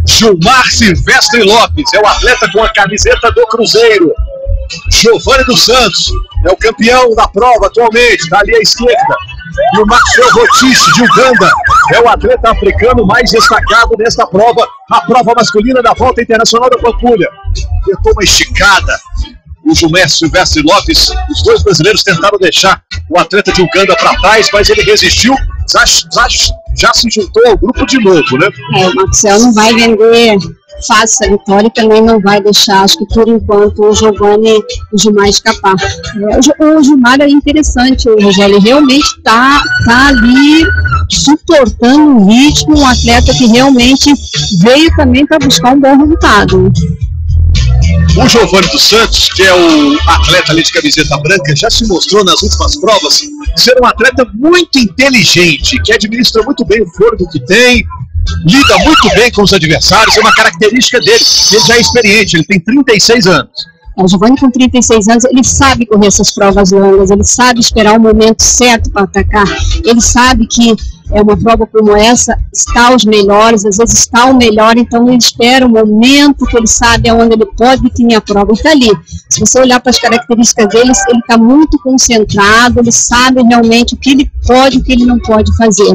Gilmar Silvestre Lopes é o atleta com a camiseta do Cruzeiro. Giovanni dos Santos é o campeão da prova atualmente, está ali à esquerda. E o Maxwell Rotiche, de Uganda, é o atleta africano mais destacado nesta prova, a prova masculina da Volta Internacional da Pampulha. Tentou uma esticada. O Gilmar Silvestre Lopes, os dois brasileiros tentaram deixar o atleta de Uganda para trás, mas ele resistiu, já, já, já se juntou ao grupo de novo, né? É, o Maxwell não vai vender fácil a vitória e também não vai deixar, acho que por enquanto, o Giovanni, o Gilmar escapar. É, o, o Gilmar é interessante, o Rogério, ele realmente está tá ali suportando o ritmo, um atleta que realmente veio também para buscar um bom resultado. O Giovanni dos Santos, que é o atleta ali de camiseta branca, já se mostrou nas últimas provas ser um atleta muito inteligente, que administra muito bem o fôlego que tem, lida muito bem com os adversários, é uma característica dele. Ele já é experiente, ele tem trinta e seis anos. O Giovanni, com trinta e seis anos, ele sabe correr essas provas longas, ele sabe esperar o momento certo para atacar, ele sabe que é uma prova como essa, está os melhores, às vezes está o melhor, então ele espera o momento que ele sabe aonde ele pode definir a prova, e está ali. Se você olhar para as características dele, ele está muito concentrado, ele sabe realmente o que ele pode e o que ele não pode fazer.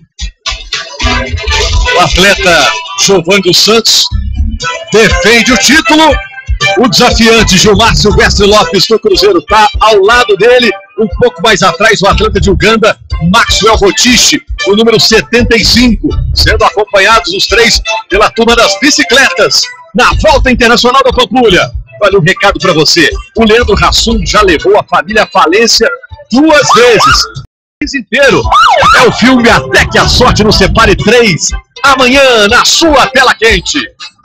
O atleta Giovanni dos Santos defende o título. O desafiante Gilmar Silvestre Lopes do Cruzeiro está ao lado dele, um pouco mais atrás o atleta de Uganda, Maxwell Rotiche, o número setenta e cinco, sendo acompanhados os três pela turma das bicicletas, na Volta Internacional da Pampulha. Olha um recado para você, o Leandro Hassum já levou a família à falência duas vezes. Inteiro. É o filme Até que a Sorte Nos Separe três, amanhã na sua tela quente.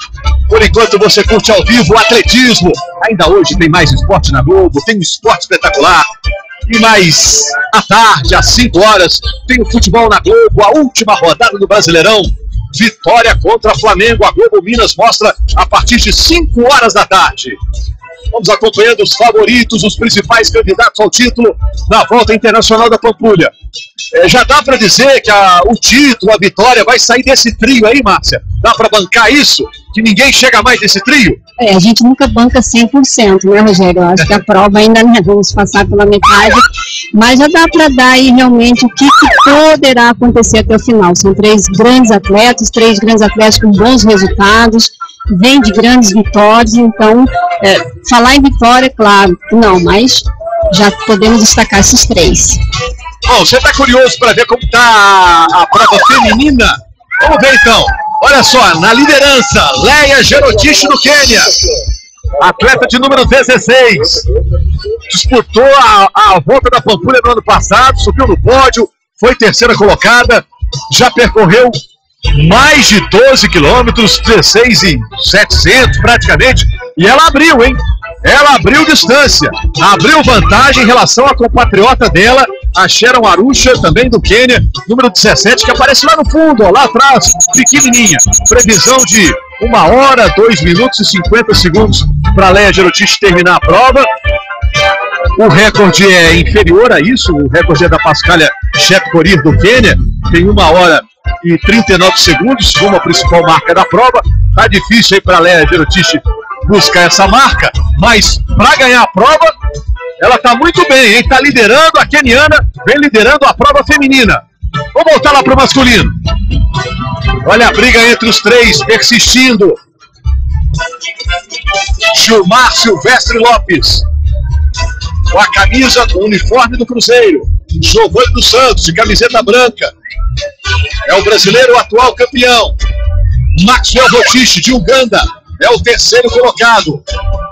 Por enquanto você curte ao vivo o atletismo. Ainda hoje tem mais esporte na Globo, tem um esporte espetacular. E mais à tarde, às cinco horas, tem o futebol na Globo, a última rodada do Brasileirão. Vitória contra Flamengo, a Globo Minas mostra a partir de cinco horas da tarde. Vamos acompanhando os favoritos, os principais candidatos ao título na Volta Internacional da Pampulha. É, já dá para dizer que a, o título, a vitória, vai sair desse trio aí, Márcia? Dá para bancar isso? Que ninguém chega mais desse trio? É, a gente nunca banca cem por cento, né, Rogério? Eu acho que a prova ainda não vamos passar pela metade, mas já dá para dar aí realmente o que, que poderá acontecer até o final. São três grandes atletas, três grandes atletas com bons resultados, vem de grandes vitórias, então, é, falar em vitória, claro, não, mas já podemos destacar esses três. Bom, você está curioso para ver como está a, a prova feminina? Vamos ver então. Olha só, na liderança, Leia Gerotiche do Quênia, atleta de número dezesseis, disputou a, a Volta da Pampulha no ano passado, subiu no pódio, foi terceira colocada, já percorreu mais de doze quilômetros, dezesseis e setecentos praticamente, e ela abriu, hein? Ela abriu distância, abriu vantagem em relação à compatriota dela, a Sharon Arusha, também do Quênia, número dezessete, que aparece lá no fundo, ó, lá atrás, pequenininha. Previsão de uma hora, dois minutos e cinquenta segundos para a Leia Gerotiche terminar a prova. O recorde é inferior a isso, o recorde é da Pascalia Chepkorir do Quênia, tem uma hora e trinta e nove segundos, como a principal marca da prova. Tá difícil aí para a Leia Gerotiche buscar essa marca, mas para ganhar a prova, ela tá muito bem, hein? Tá liderando a queniana, vem liderando a prova feminina. Vamos voltar lá para o masculino. Olha a briga entre os três, persistindo. Gilmar Silvestre Lopes, com a camisa, com o uniforme do Cruzeiro. Giovanni dos Santos, de camiseta branca, é o brasileiro atual campeão. Maxwell Rotiche, de Uganda, é o terceiro colocado.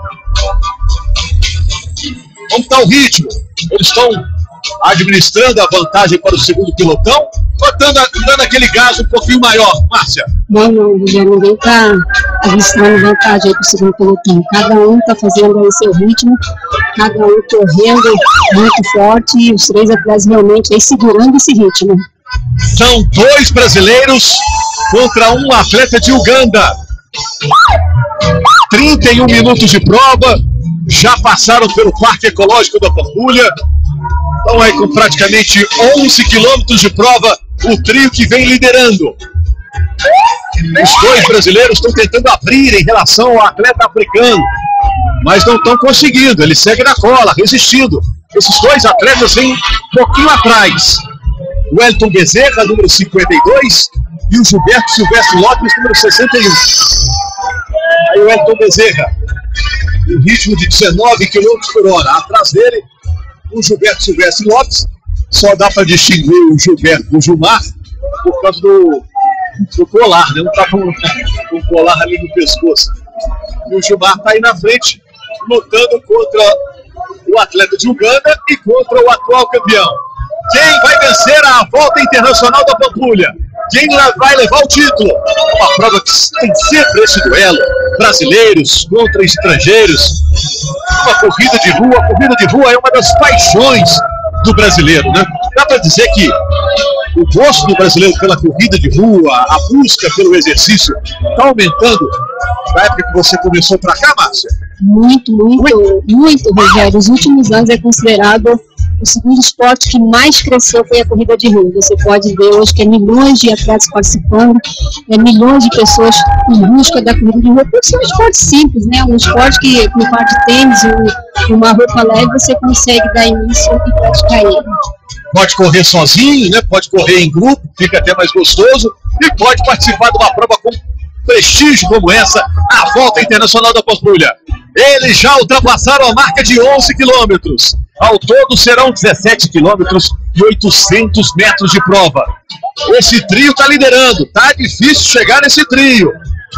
Como está o ritmo? Eles estão administrando a vantagem para o segundo pilotão ou dando, dando aquele gás um pouquinho maior, Márcia? Não, não, ninguém está administrando vantagem para o segundo pilotão. Cada um está fazendo aí seu ritmo, cada um correndo muito forte e os três atletas realmente aí segurando esse ritmo. São dois brasileiros contra um atleta de Uganda. trinta e um minutos de prova, já passaram pelo Parque Ecológico da Pampulha. Estão aí com praticamente onze quilômetros de prova, o trio que vem liderando. Os dois brasileiros estão tentando abrir em relação ao atleta africano, mas não estão conseguindo. Ele segue na cola, resistindo. Esses dois atletas vêm um pouquinho atrás. O Wellington Bezerra, número cinquenta e dois, e o Gilberto Silvestre Lopes, número sessenta e um. Aí o Wellington Bezerra, no ritmo de dezenove quilômetros por hora. Atrás dele, o Gilberto Silvestre Lopes. Só dá para distinguir o Gilberto do Gilmar por causa do, do colar, né? Não está com o colar ali no pescoço. E o Gilmar está aí na frente, lutando contra o atleta de Uganda e contra o atual campeão. Quem vai vencer a volta internacional da Pampulha? Quem vai levar o título? Uma prova que tem sempre esse duelo. Brasileiros contra estrangeiros. Uma corrida de rua. A corrida de rua é uma das paixões do brasileiro, né? Dá para dizer que o gosto do brasileiro pela corrida de rua, a busca pelo exercício, está aumentando da época que você começou para cá, Márcia? Muito, muito, muito, Rogério. Nos últimos anos é considerado o segundo esporte que mais cresceu foi a corrida de rua. Você pode ver hoje que é milhões de atletas participando, é milhões de pessoas em busca da corrida de rua. Por ser um esporte simples, né? Um esporte que, com um par de tênis e uma roupa leve, você consegue dar início e praticar ele. Pode correr sozinho, né? Pode correr em grupo, fica até mais gostoso, e pode participar de uma prova com prestígio como essa, a Volta Internacional da Pampulha. Eles já ultrapassaram a marca de onze quilômetros. Ao todo serão dezessete quilômetros e oitocentos metros de prova. Esse trio está liderando, tá difícil chegar nesse trio.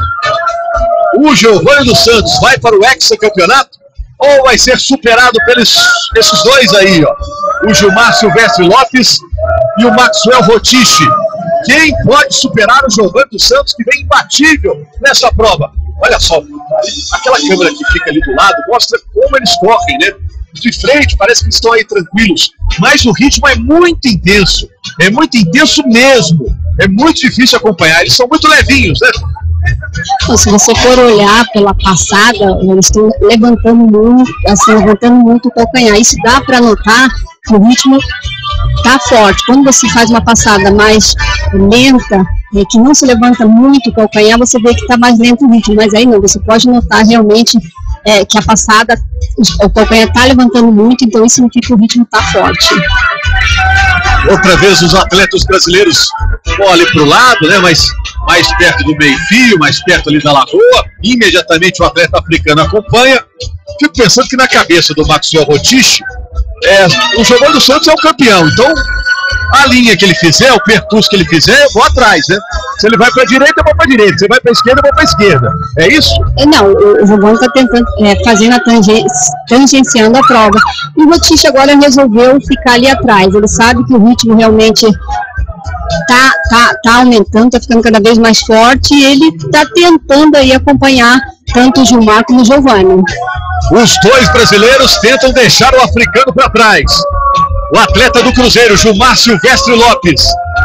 O Giovanni dos Santos vai para o hexacampeonato ou vai ser superado pelos esses dois aí, ó? O Gilmar Silvestre Lopes e o Maxwell Rotiche. Quem pode superar o Giovanni dos Santos, que vem imbatível nessa prova? Olha só, aquela câmera que fica ali do lado mostra como eles correm, né? De frente, parece que estão aí tranquilos, mas o ritmo é muito intenso, é muito intenso mesmo, é muito difícil acompanhar, eles são muito levinhos, né? Então, se você for olhar pela passada, eles estão levantando muito, assim, levantando muito o calcanhar. Isso dá para notar que o ritmo está forte. Quando você faz uma passada mais lenta, é, que não se levanta muito o calcanhar, você vê que está mais lento o ritmo, mas aí não, você pode notar realmente é, que a passada, o calcanhar está levantando muito, então isso significa que o ritmo está forte. Outra vez os atletas brasileiros vão ali para o lado, né, mas mais perto do meio-fio, mais perto ali da lagoa, imediatamente o atleta africano acompanha. Fico pensando que na cabeça do Maxwell Rotiche, é, o Giovanni dos Santos é o campeão, então a linha que ele fizer, o percurso que ele fizer, eu vou atrás, né? Se ele vai para a direita, eu vou para a direita, se ele vai para a esquerda, eu vou para a esquerda, é isso? Não, o Giovanni está tentando, é, fazendo a tangen, tangenciando a prova, e o Rotiche agora resolveu ficar ali atrás. Ele sabe que o ritmo realmente tá, tá, tá aumentando, tá ficando cada vez mais forte, e ele tá tentando aí acompanhar tanto o Gilmar como o Giovanni. Os dois brasileiros tentam deixar o africano para trás. O atleta do Cruzeiro, Gilmar Silvestre Lopes,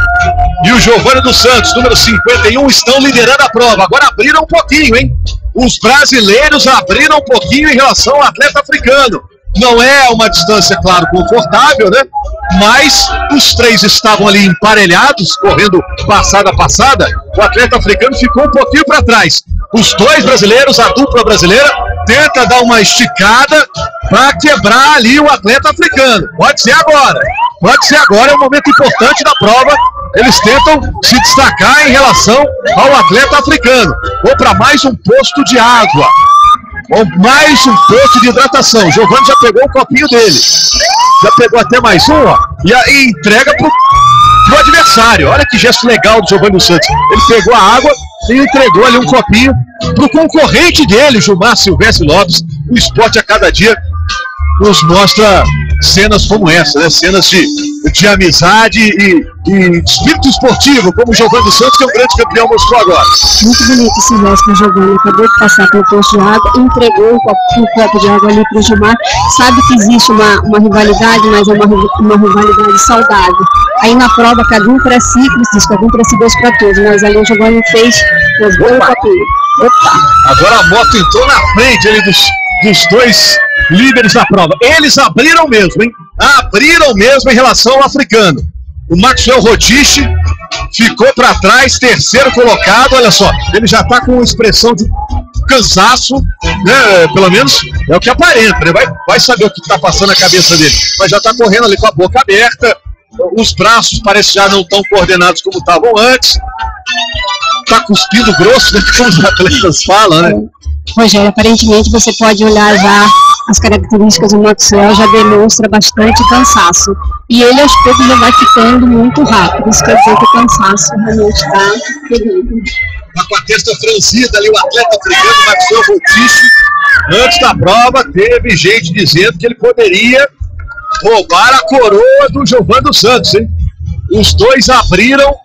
e o Giovanni dos Santos, número cinquenta e um, estão liderando a prova. Agora abriram um pouquinho, hein? Os brasileiros abriram um pouquinho em relação ao atleta africano. Não é uma distância, claro, confortável, né? Mas os três estavam ali emparelhados, correndo passada a passada. O atleta africano ficou um pouquinho para trás. Os dois brasileiros, a dupla brasileira, tenta dar uma esticada para quebrar ali o atleta africano. Pode ser agora. Pode ser agora, é um momento importante da prova. Eles tentam se destacar em relação ao atleta africano. Ou para mais um posto de água. Ou mais um posto de hidratação. O Giovanni já pegou o copinho dele. Já pegou até mais um, ó. E, e entrega pro, pro adversário. Olha que gesto legal do Giovanni dos Santos. Ele pegou a água e entregou ali um copinho pro concorrente dele, Gilmar Silvestre Lopes. O esporte a cada dia nos mostra cenas como essa, né? Cenas de, de amizade e, e de espírito esportivo, como o Giovanni dos Santos, que é um grande campeão, mostrou agora. Muito bonito esse gesto do Giovanni. Acabou de passar pelo posto de água, entregou um copo, um copo de água ali para o Gilmar. Sabe que existe uma, uma rivalidade, mas é uma, uma rivalidade saudável. Aí na prova, cada um para si, diz cada um para si, dois para todos. Mas ali o Giovanni fez os dois copinhos. Opa! Agora a moto entrou na frente ali dos, dos dois líderes da prova. Eles abriram mesmo, hein? Abriram mesmo em relação ao africano. O Maxwell Rotiche ficou para trás, terceiro colocado, olha só, ele já está com expressão de cansaço, né? Pelo menos é o que aparenta, né? Vai, vai saber o que está passando na cabeça dele, mas já está correndo ali com a boca aberta, os braços parece já não estão coordenados como estavam antes, está cuspindo grosso, né? Como os atletas falam, né? Rogério, aparentemente você pode olhar já as características do Maxwell, já demonstra bastante cansaço. E ele aos poucos já vai ficando muito rápido. Isso quer dizer que o cansaço realmente está pegando. Tá com a testa franzida ali, o atleta africano Maxwell Voltiche. Antes da prova, teve gente dizendo que ele poderia roubar a coroa do Giovan dos Santos, hein? Os dois abriram,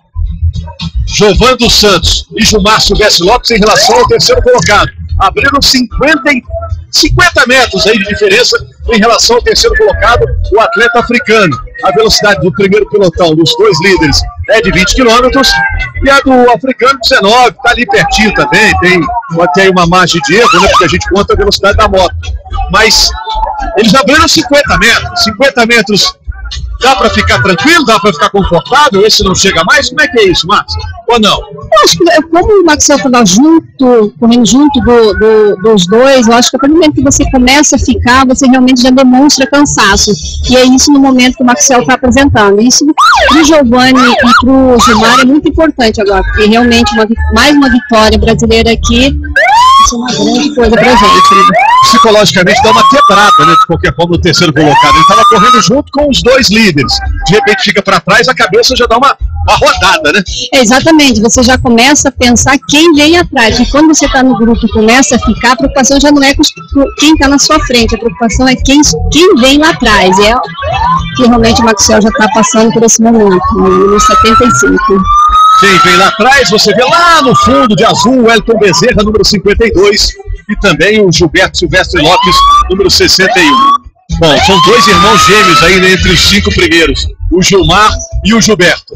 Giovan dos Santos e Gilmar Silvestre Lopes, em relação ao terceiro colocado. Abriram cinquenta, cinquenta metros aí de diferença em relação ao terceiro colocado, o atleta africano. A velocidade do primeiro pelotão dos dois líderes é de vinte quilômetros e a do africano dezenove, está ali pertinho também, tem, pode ter aí uma margem de erro, né, porque a gente conta a velocidade da moto. Mas eles abriram cinquenta metros, cinquenta metros. Dá para ficar tranquilo? Dá para ficar confortável? Esse não chega mais? Como é que é isso, Márcio? Ou não? Eu acho que como o Maxwell estava junto, correndo junto do, do, dos dois, eu acho que a partir do momento que você começa a ficar, você realmente já demonstra cansaço. E é isso no momento que o Maxwell está apresentando. Isso para o Giovanni e para o Gilmar é muito importante agora, porque realmente uma, mais uma vitória brasileira aqui, isso é uma grande coisa para a gente, né? Psicologicamente dá uma quebrada, né, de qualquer forma, no terceiro colocado. Ele estava correndo junto com os dois líderes. De repente fica para trás, a cabeça já dá uma, uma rodada, né? É, exatamente, você já começa a pensar quem vem atrás. E quando você está no grupo e começa a ficar, a preocupação já não é com quem está na sua frente, a preocupação é quem, quem vem lá atrás. É que realmente o Maxwell já está passando por esse momento, no setenta e cinco. Quem vem lá atrás, você vê lá no fundo de azul, o Elton Bezerra, número cinquenta e dois, e também o Gilberto Silvestre Lopes, número sessenta e um. Bom, são dois irmãos gêmeos aí, né, entre os cinco primeiros, o Gilmar e o Gilberto.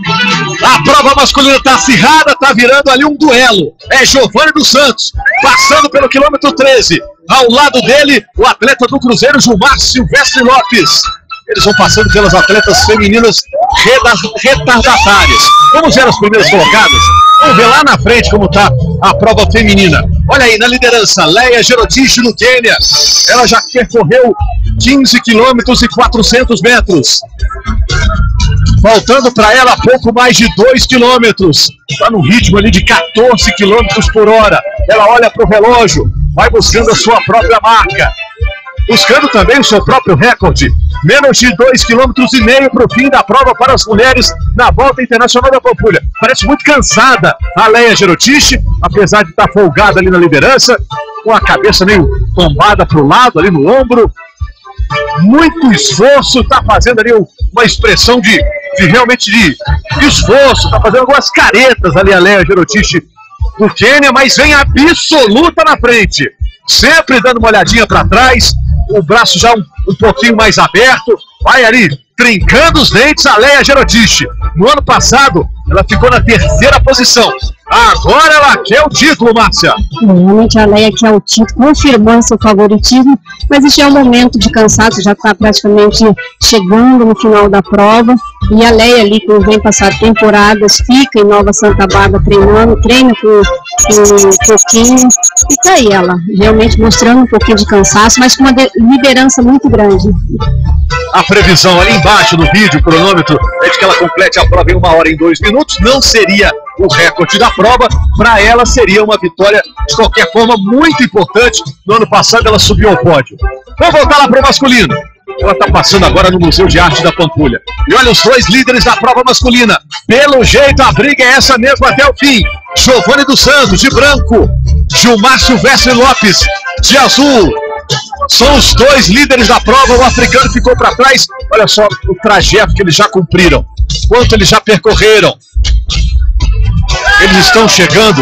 A prova masculina está acirrada, está virando ali um duelo. É Giovanni dos Santos, passando pelo quilômetro treze. Ao lado dele, o atleta do Cruzeiro, Gilmar Silvestre Lopes. Eles vão passando pelas atletas femininas retardatárias. Vamos ver as primeiras colocadas? Vamos ver lá na frente como está a prova feminina. Olha aí, na liderança, Leia Gerotiche do Quênia. Ela já percorreu quinze quilômetros e quatrocentos metros. Faltando para ela pouco mais de dois quilômetros. Está no ritmo ali de quatorze quilômetros por hora. Ela olha para o relógio, vai buscando a sua própria marca. Buscando também o seu próprio recorde. Menos de dois vírgula cinco quilômetros para o fim da prova para as mulheres na Volta Internacional da Pampulha. Parece muito cansada a Leia Gerotiche, apesar de estar folgada ali na liderança, com a cabeça meio tombada para o lado, ali no ombro. Muito esforço, está fazendo ali uma expressão de, de realmente de, de esforço, está fazendo algumas caretas ali a Leia Gerotiche do Quênia, mas vem absoluta na frente. Sempre dando uma olhadinha para trás, o braço já um, um pouquinho mais aberto, vai ali trincando os dentes a Leia Gerotiche. No ano passado, ela ficou na terceira posição. Agora ela quer o título, Márcia. Realmente a Leia quer o título, confirmando seu favoritismo, mas isso é um momento de cansaço, já está praticamente chegando no final da prova. E a Leia ali, que vem passar temporadas, fica em Nova Santa Bárbara treinando, treina com, com um pouquinho. E tá aí ela, realmente mostrando um pouquinho de cansaço, mas com uma liderança muito grande. A previsão ali embaixo no vídeo, o cronômetro, é de que ela complete a prova em uma hora e dois minutos. Não seria o recorde da prova, para ela seria uma vitória de qualquer forma muito importante. No ano passado ela subiu ao pódio. Vamos voltar lá para o masculino. Ela está passando agora no Museu de Arte da Pampulha. E olha os dois líderes da prova masculina. Pelo jeito a briga é essa mesmo até o fim. Giovanni dos Santos, de branco. Gilmar Silvestre Lopes, de azul. São os dois líderes da prova. O africano ficou para trás. Olha só o trajeto que eles já cumpriram. Quanto eles já percorreram. Eles estão chegando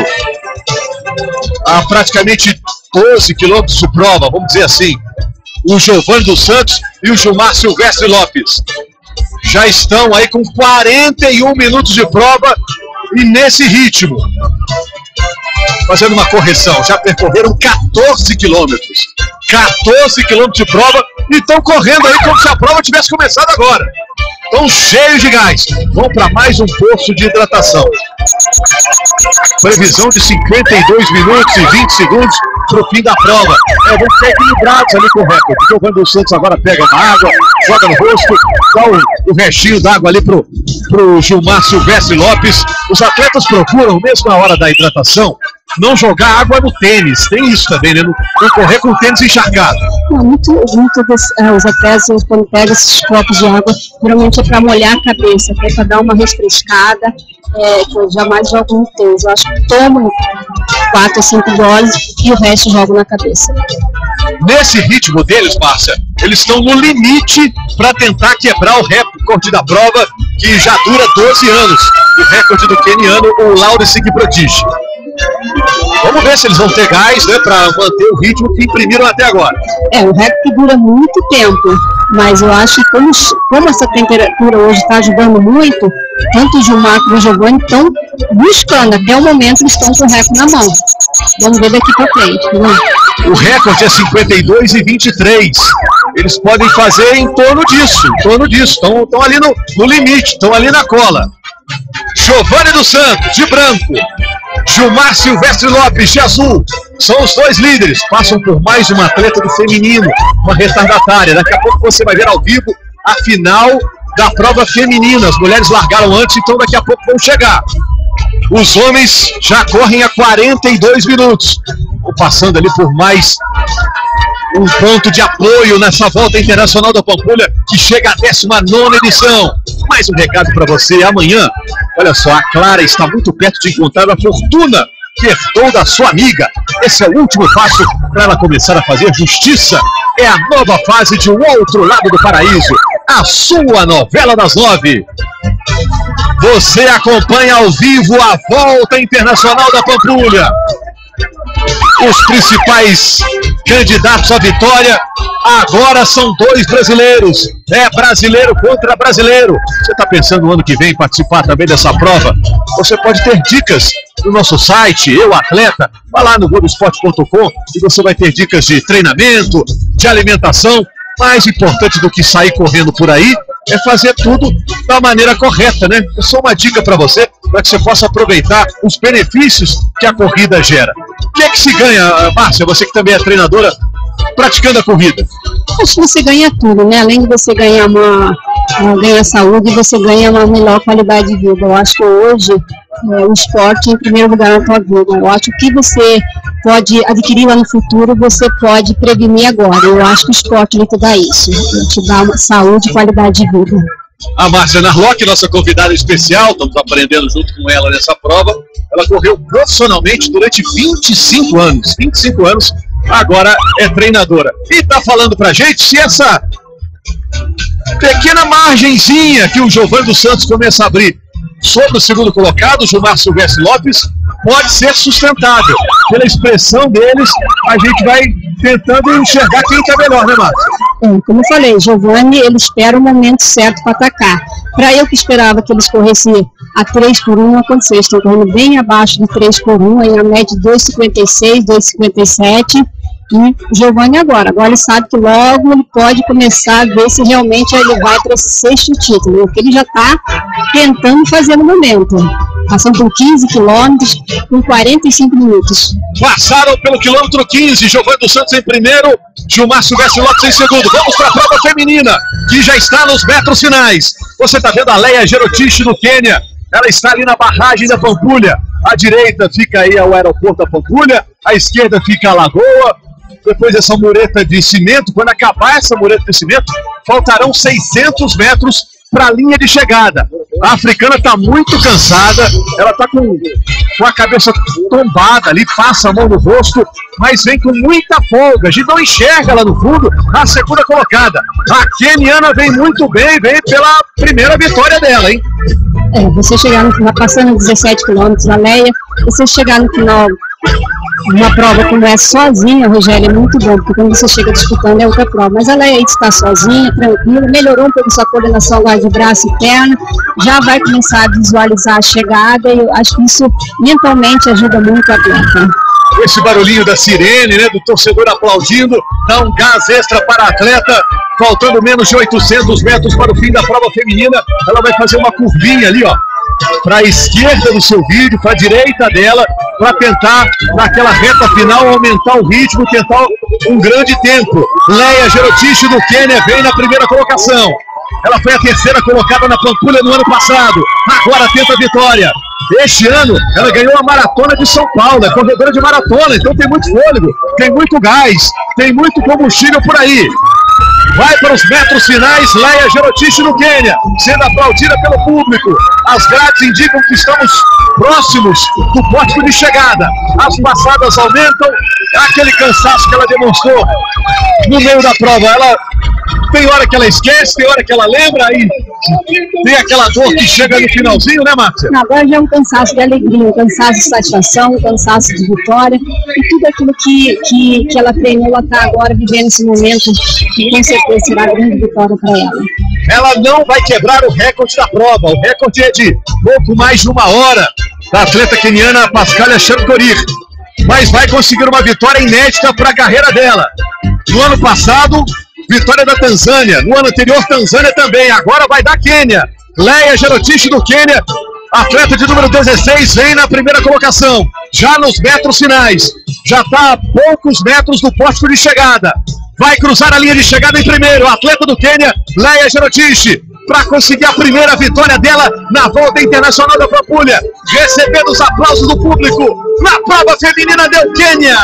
a praticamente doze quilômetros de prova, vamos dizer assim. O Giovanni dos Santos e o Gilmar Silvestre Lopes já estão aí com quarenta e um minutos de prova e nesse ritmo. Fazendo uma correção, já percorreram quatorze quilômetros. quatorze quilômetros de prova e estão correndo aí como se a prova tivesse começado agora. estão cheios de gás. Vão para mais um posto de hidratação. Previsão de cinquenta e dois minutos e vinte segundos para o fim da prova. É, vão ficar equilibrados ali com o recorde. O Giovanni dos Santos agora pega na água, joga no rosto, dá o, o restinho d'água ali pro, pro Gilmar Silvestre Lopes. Os atletas procuram, mesmo na hora da hidratação, não jogar água no tênis. Tem isso também, né? Não, não correr com o tênis encharcado. Não, muito, muito dos, é, os atletas, quando pegam esses copos de água, geralmente é para molhar a cabeça, é para dar uma refrescada. É, que eu jamais jogo no tênis. Eu acho que tomo quatro ou cinco goles e o resto jogo na cabeça. Nesse ritmo deles, Márcia, eles estão no limite para tentar quebrar o recorde da prova, que já dura doze anos. O recorde do queniano, o Laurice Kipruto. Vamos ver se eles vão ter gás, né, para manter o ritmo que imprimiram até agora. É, o recorde dura muito tempo, mas eu acho que como, como essa temperatura hoje está ajudando muito, tanto o Gilmar como o Giovanni estão buscando, até o momento eles estão com o recorde na mão. Vamos ver daqui para frente. Né? O recorde é cinquenta e dois e vinte e três. Eles podem fazer em torno disso, em torno disso. Estão, estão ali no, no limite, estão ali na cola. Giovanni dos Santos, de branco. Gilmar Silvestre Lopes, de azul. São os dois líderes. Passam por mais uma atleta do feminino, uma retardatária. Daqui a pouco você vai ver ao vivo a final da prova feminina. As mulheres largaram antes, então daqui a pouco vão chegar. Os homens já correm a quarenta e dois minutos. Vou passando ali por mais um ponto de apoio nessa volta internacional da Pampulha, que chega à décima nona edição. Mais um recado para você amanhã. Olha só, a Clara está muito perto de encontrar a fortuna que herdou da sua amiga. Esse é o último passo para ela começar a fazer justiça. É a nova fase de O Outro Lado do Paraíso, a sua novela das nove. Você acompanha ao vivo a volta internacional da Pampulha. Os principais candidatos à vitória agora são dois brasileiros. É brasileiro contra brasileiro. Você está pensando no ano que vem em participar também dessa prova? Você pode ter dicas no nosso site, Eu Atleta. Vá lá no globo esporte ponto com e você vai ter dicas de treinamento, de alimentação. Mais importante do que sair correndo por aí é fazer tudo da maneira correta, né? É só uma dica para você, para que você possa aproveitar os benefícios que a corrida gera. O que é que se ganha, Márcia, você que também é treinadora, praticando a corrida? Acho que você ganha tudo, né? Além de você ganhar uma, ganhar saúde, você ganha uma melhor qualidade de vida. Eu acho que hoje é, o esporte em primeiro lugar na tua vida. Eu acho que você pode adquirir lá no futuro, você pode prevenir agora. Eu acho que o esporte ele te dá isso, ele te dá uma saúde e qualidade de vida. A Márcia Narlock, nossa convidada especial, estamos aprendendo junto com ela nessa prova. Ela correu profissionalmente durante vinte e cinco anos. vinte e cinco anos, agora é treinadora. E está falando pra gente se essa pequena margenzinha que o Giovanni dos Santos começa a abrir sobre o segundo colocado, o Gilmar Silvestre Lopes, pode ser sustentável. Pela expressão deles, a gente vai tentando enxergar quem está melhor, né, Márcia? É, como eu falei, Giovanni, ele espera o momento certo para atacar. Para eu que esperava que eles corressem a três por um, aconteceu. Estão correndo bem abaixo de três por um, aí a média de dois e cinquenta e seis, dois e cinquenta e sete. E o Giovanni agora. Agora ele sabe que logo ele pode começar a ver se realmente ele vai para esse sexto título, o que ele já está tentando fazer no momento. Passando por quinze quilômetros com quarenta e cinco minutos. Passaram pelo quilômetro quinze, Giovanni dos Santos em primeiro, Gilmar Silvestre Lopes em segundo. Vamos para a prova feminina, que já está nos metros finais. Você está vendo a Leia Gerotiche do Quênia. Ela está ali na barragem da Pampulha. À direita fica aí o aeroporto da Pampulha, à esquerda fica a lagoa. Depois dessa mureta de cimento, quando acabar essa mureta de cimento, faltarão seiscentos metros para a linha de chegada. A africana está muito cansada, ela está com, com a cabeça tombada ali, passa a mão no rosto, mas vem com muita folga. A gente não enxerga lá no fundo a segunda colocada. A queniana vem muito bem, vem pela primeira vitória dela, hein? É, você chegar no final, passando dezessete quilômetros a Leia, você chegar no final uma prova como essa sozinha, Rogério, é muito bom, porque quando você chega disputando é outra prova. Mas a Leia aí está sozinha, tranquila, melhorou um pouco sua coordenação lá de braço e perna, já vai começar a visualizar a chegada e eu acho que isso mentalmente ajuda muito a atleta. esse barulhinho da sirene, né, do torcedor aplaudindo, dá um gás extra para a atleta, faltando menos de oitocentos metros para o fim da prova feminina. Ela vai fazer uma curvinha ali, ó, para a esquerda do seu vídeo, para a direita dela, para tentar, naquela reta final, aumentar o ritmo, tentar um grande tempo. Leia Gerotiche do Quênia vem na primeira colocação. Ela foi a terceira colocada na Pampulha no ano passado, agora tenta a vitória. Este ano, ela ganhou a Maratona de São Paulo, é corredora de maratona, então tem muito fôlego, tem muito gás, tem muito combustível por aí. Vai para os metros finais, Leia Gerotiche no Quênia, sendo aplaudida pelo público. As grades indicam que estamos próximos do pórtico de chegada. As passadas aumentam, aquele cansaço que ela demonstrou no meio da prova. Ela tem hora que ela esquece, tem hora que ela lembra, e tem aquela dor que chega no finalzinho, né, Márcia? Agora já é um cansaço de alegria, um cansaço de satisfação, um cansaço de vitória, e tudo aquilo que, que, que ela treinou, ela está agora vivendo esse momento, que com certeza será a grande vitória para ela. Ela não vai quebrar o recorde da prova, o recorde é de pouco mais de uma hora, da atleta queniana Pascalia Shamkorir, mas vai conseguir uma vitória inédita para a carreira dela. No ano passado, vitória da Tanzânia, no ano anterior Tanzânia também, agora vai da Quênia. Leia Gerotiche do Quênia, atleta de número dezesseis, vem na primeira colocação, já nos metros finais, já está a poucos metros do pórtico de chegada, vai cruzar a linha de chegada em primeiro, atleta do Quênia, Leia Gerotiche, para conseguir a primeira vitória dela na volta internacional da Pampulha, recebendo os aplausos do público na prova feminina do Quênia.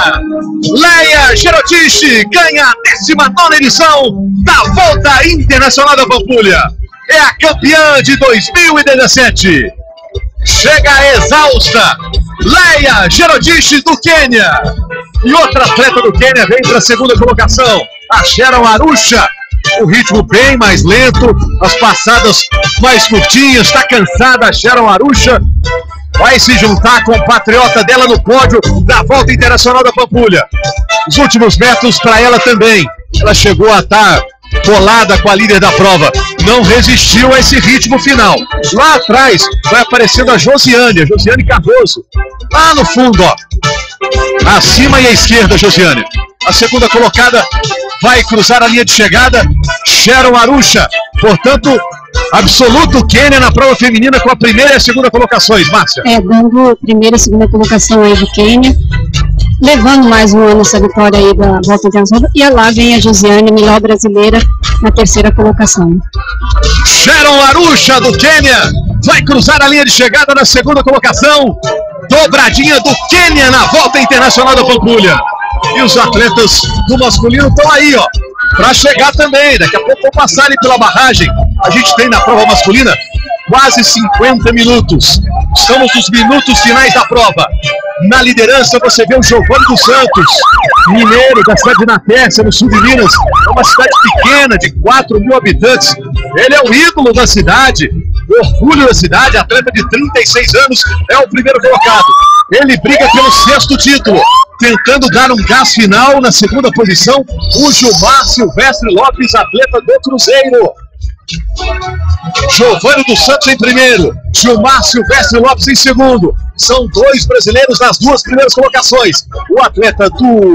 Leia Gerotiche ganha a décima nona edição da volta internacional da Pampulha. É a campeã de dois mil e dezessete. Chega exausta, Leia Gerotiche do Quênia. E outra atleta do Quênia vem para a segunda colocação, a Sharon Arusha. O ritmo bem mais lento, as passadas mais curtinhas, está cansada a Sharon Arusha. Vai se juntar com o patriota dela no pódio da volta internacional da Pampulha. Os últimos metros para ela também. Ela chegou a estar colada com a líder da prova. Não resistiu a esse ritmo final. Lá atrás vai aparecendo a Josiane, a Josiane Cardoso. Lá no fundo, ó. Acima e à esquerda, Josiane. A segunda colocada vai cruzar a linha de chegada, Sharon Arusha. Portanto, absoluto Quênia na prova feminina com a primeira e a segunda colocações, Márcia. É, dando primeira e segunda colocação aí do Quênia, levando mais um ano essa vitória aí da volta internacional. E lá vem a Josiane, melhor brasileira, na terceira colocação. Sharon Arusha do Quênia vai cruzar a linha de chegada na segunda colocação. Dobradinha do Quênia na volta internacional da Pampulha. E os atletas do masculino estão aí, ó, para chegar também. Daqui a pouco vão passar ali pela barragem. A gente tem na prova masculina quase cinquenta minutos. Estamos nos minutos finais da prova. Na liderança você vê o Giovanni dos Santos, mineiro da cidade de Natércia, no sul de Minas. É uma cidade pequena, de quatro mil habitantes. Ele é o ídolo da cidade, o orgulho da cidade, atleta de trinta e seis anos, é o primeiro colocado. Ele briga pelo sexto título, tentando dar um gás final na segunda posição, o Gilmar Silvestre Lopes, atleta do Cruzeiro. Giovanni dos Santos em primeiro, Gilmar Silvestre Lopes em segundo. São dois brasileiros nas duas primeiras colocações. O atleta do,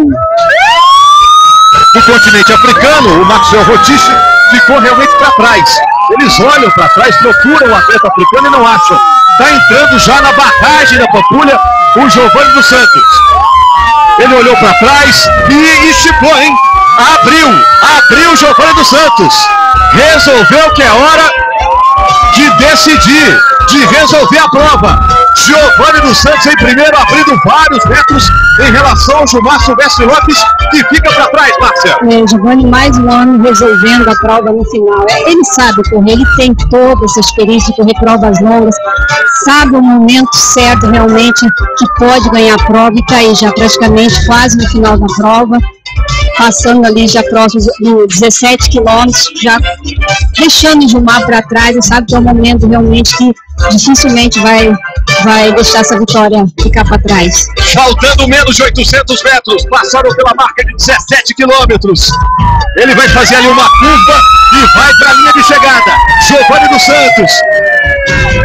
do continente africano, o Maxwell Rotiche, ficou realmente para trás. Eles olham para trás, procuram o atleta africano e não acham. Está entrando já na barragem da Pampulha o Giovanni dos Santos. Ele olhou para trás e esticou, hein? Abriu, abriu o Giovanni dos Santos. Resolveu que é hora de decidir, de resolver a prova. Giovanni dos Santos em primeiro, abrindo vários metros em relação ao Gilmar Silvestre Lopes, que fica para trás, Márcia. É, Giovanni mais um ano resolvendo a prova no final. Ele sabe correr, ele tem toda essa experiência de correr provas longas, sabe o momento certo realmente que pode ganhar a prova e está aí já praticamente quase no final da prova, passando ali já próximo dos dezessete quilômetros, já deixando o Gilmar para trás, e sabe que é um momento realmente que dificilmente vai, vai deixar essa vitória ficar para trás. Faltando menos de oitocentos metros, passaram pela marca de dezessete quilômetros. Ele vai fazer ali uma curva e vai para a linha de chegada. Giovanni dos Santos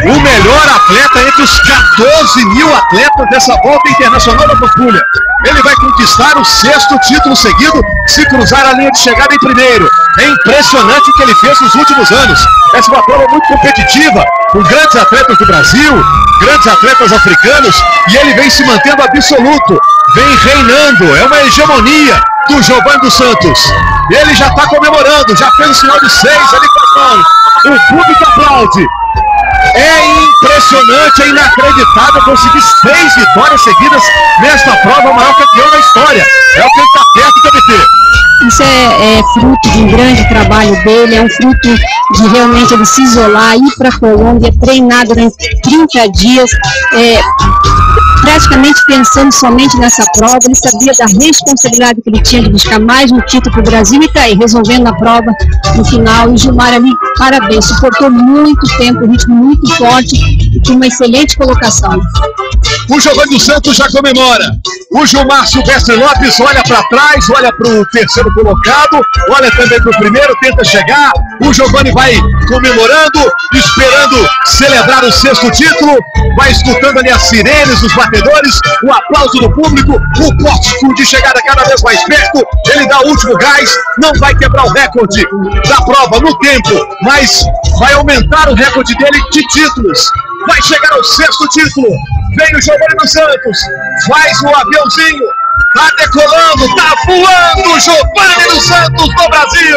o melhor atleta entre os quatorze mil atletas dessa volta internacional da Pampulha. Ele vai conquistar o sexto título seguido se cruzar a linha de chegada em primeiro. É impressionante o que ele fez nos últimos anos. Essa é uma prova muito competitiva, com grandes atletas do Brasil, grandes atletas africanos, e ele vem se mantendo absoluto, vem reinando. É uma hegemonia do Giovanni dos Santos. Ele já está comemorando, já fez o sinal de seis ali com a mão. O público aplaude. É impressionante, é inacreditável conseguir seis vitórias seguidas nesta prova, o maior campeão da história. É o que ele está perto de obter. Isso é, é fruto de um grande trabalho dele, é um fruto de realmente ele se isolar, ir para a Colômbia, treinar durante trinta dias, é, praticamente pensando somente nessa prova. Ele sabia da responsabilidade que ele tinha de buscar mais um título para o Brasil e está aí, resolvendo a prova no final. E o Gilmar ali, parabéns, suportou muito tempo, um ritmo muito forte e com uma excelente colocação. O Giovanni dos Santos já comemora. O Gilmar Silvestre Lopes olha para trás, olha para o terceiro colocado, olha também para o primeiro, tenta chegar. O Giovanni vai comemorando, esperando celebrar o sexto título, vai escutando ali as sirenes dos batedores, o aplauso do público, o pórtico de chegada cada vez mais perto. Ele dá o último gás, não vai quebrar o recorde da prova no tempo, mas vai aumentar o recorde dele de títulos. Vai chegar ao sexto título. Vem o Giovanni dos Santos, faz o aviãozinho, tá decolando, tá voando, Giovanni dos Santos do Brasil,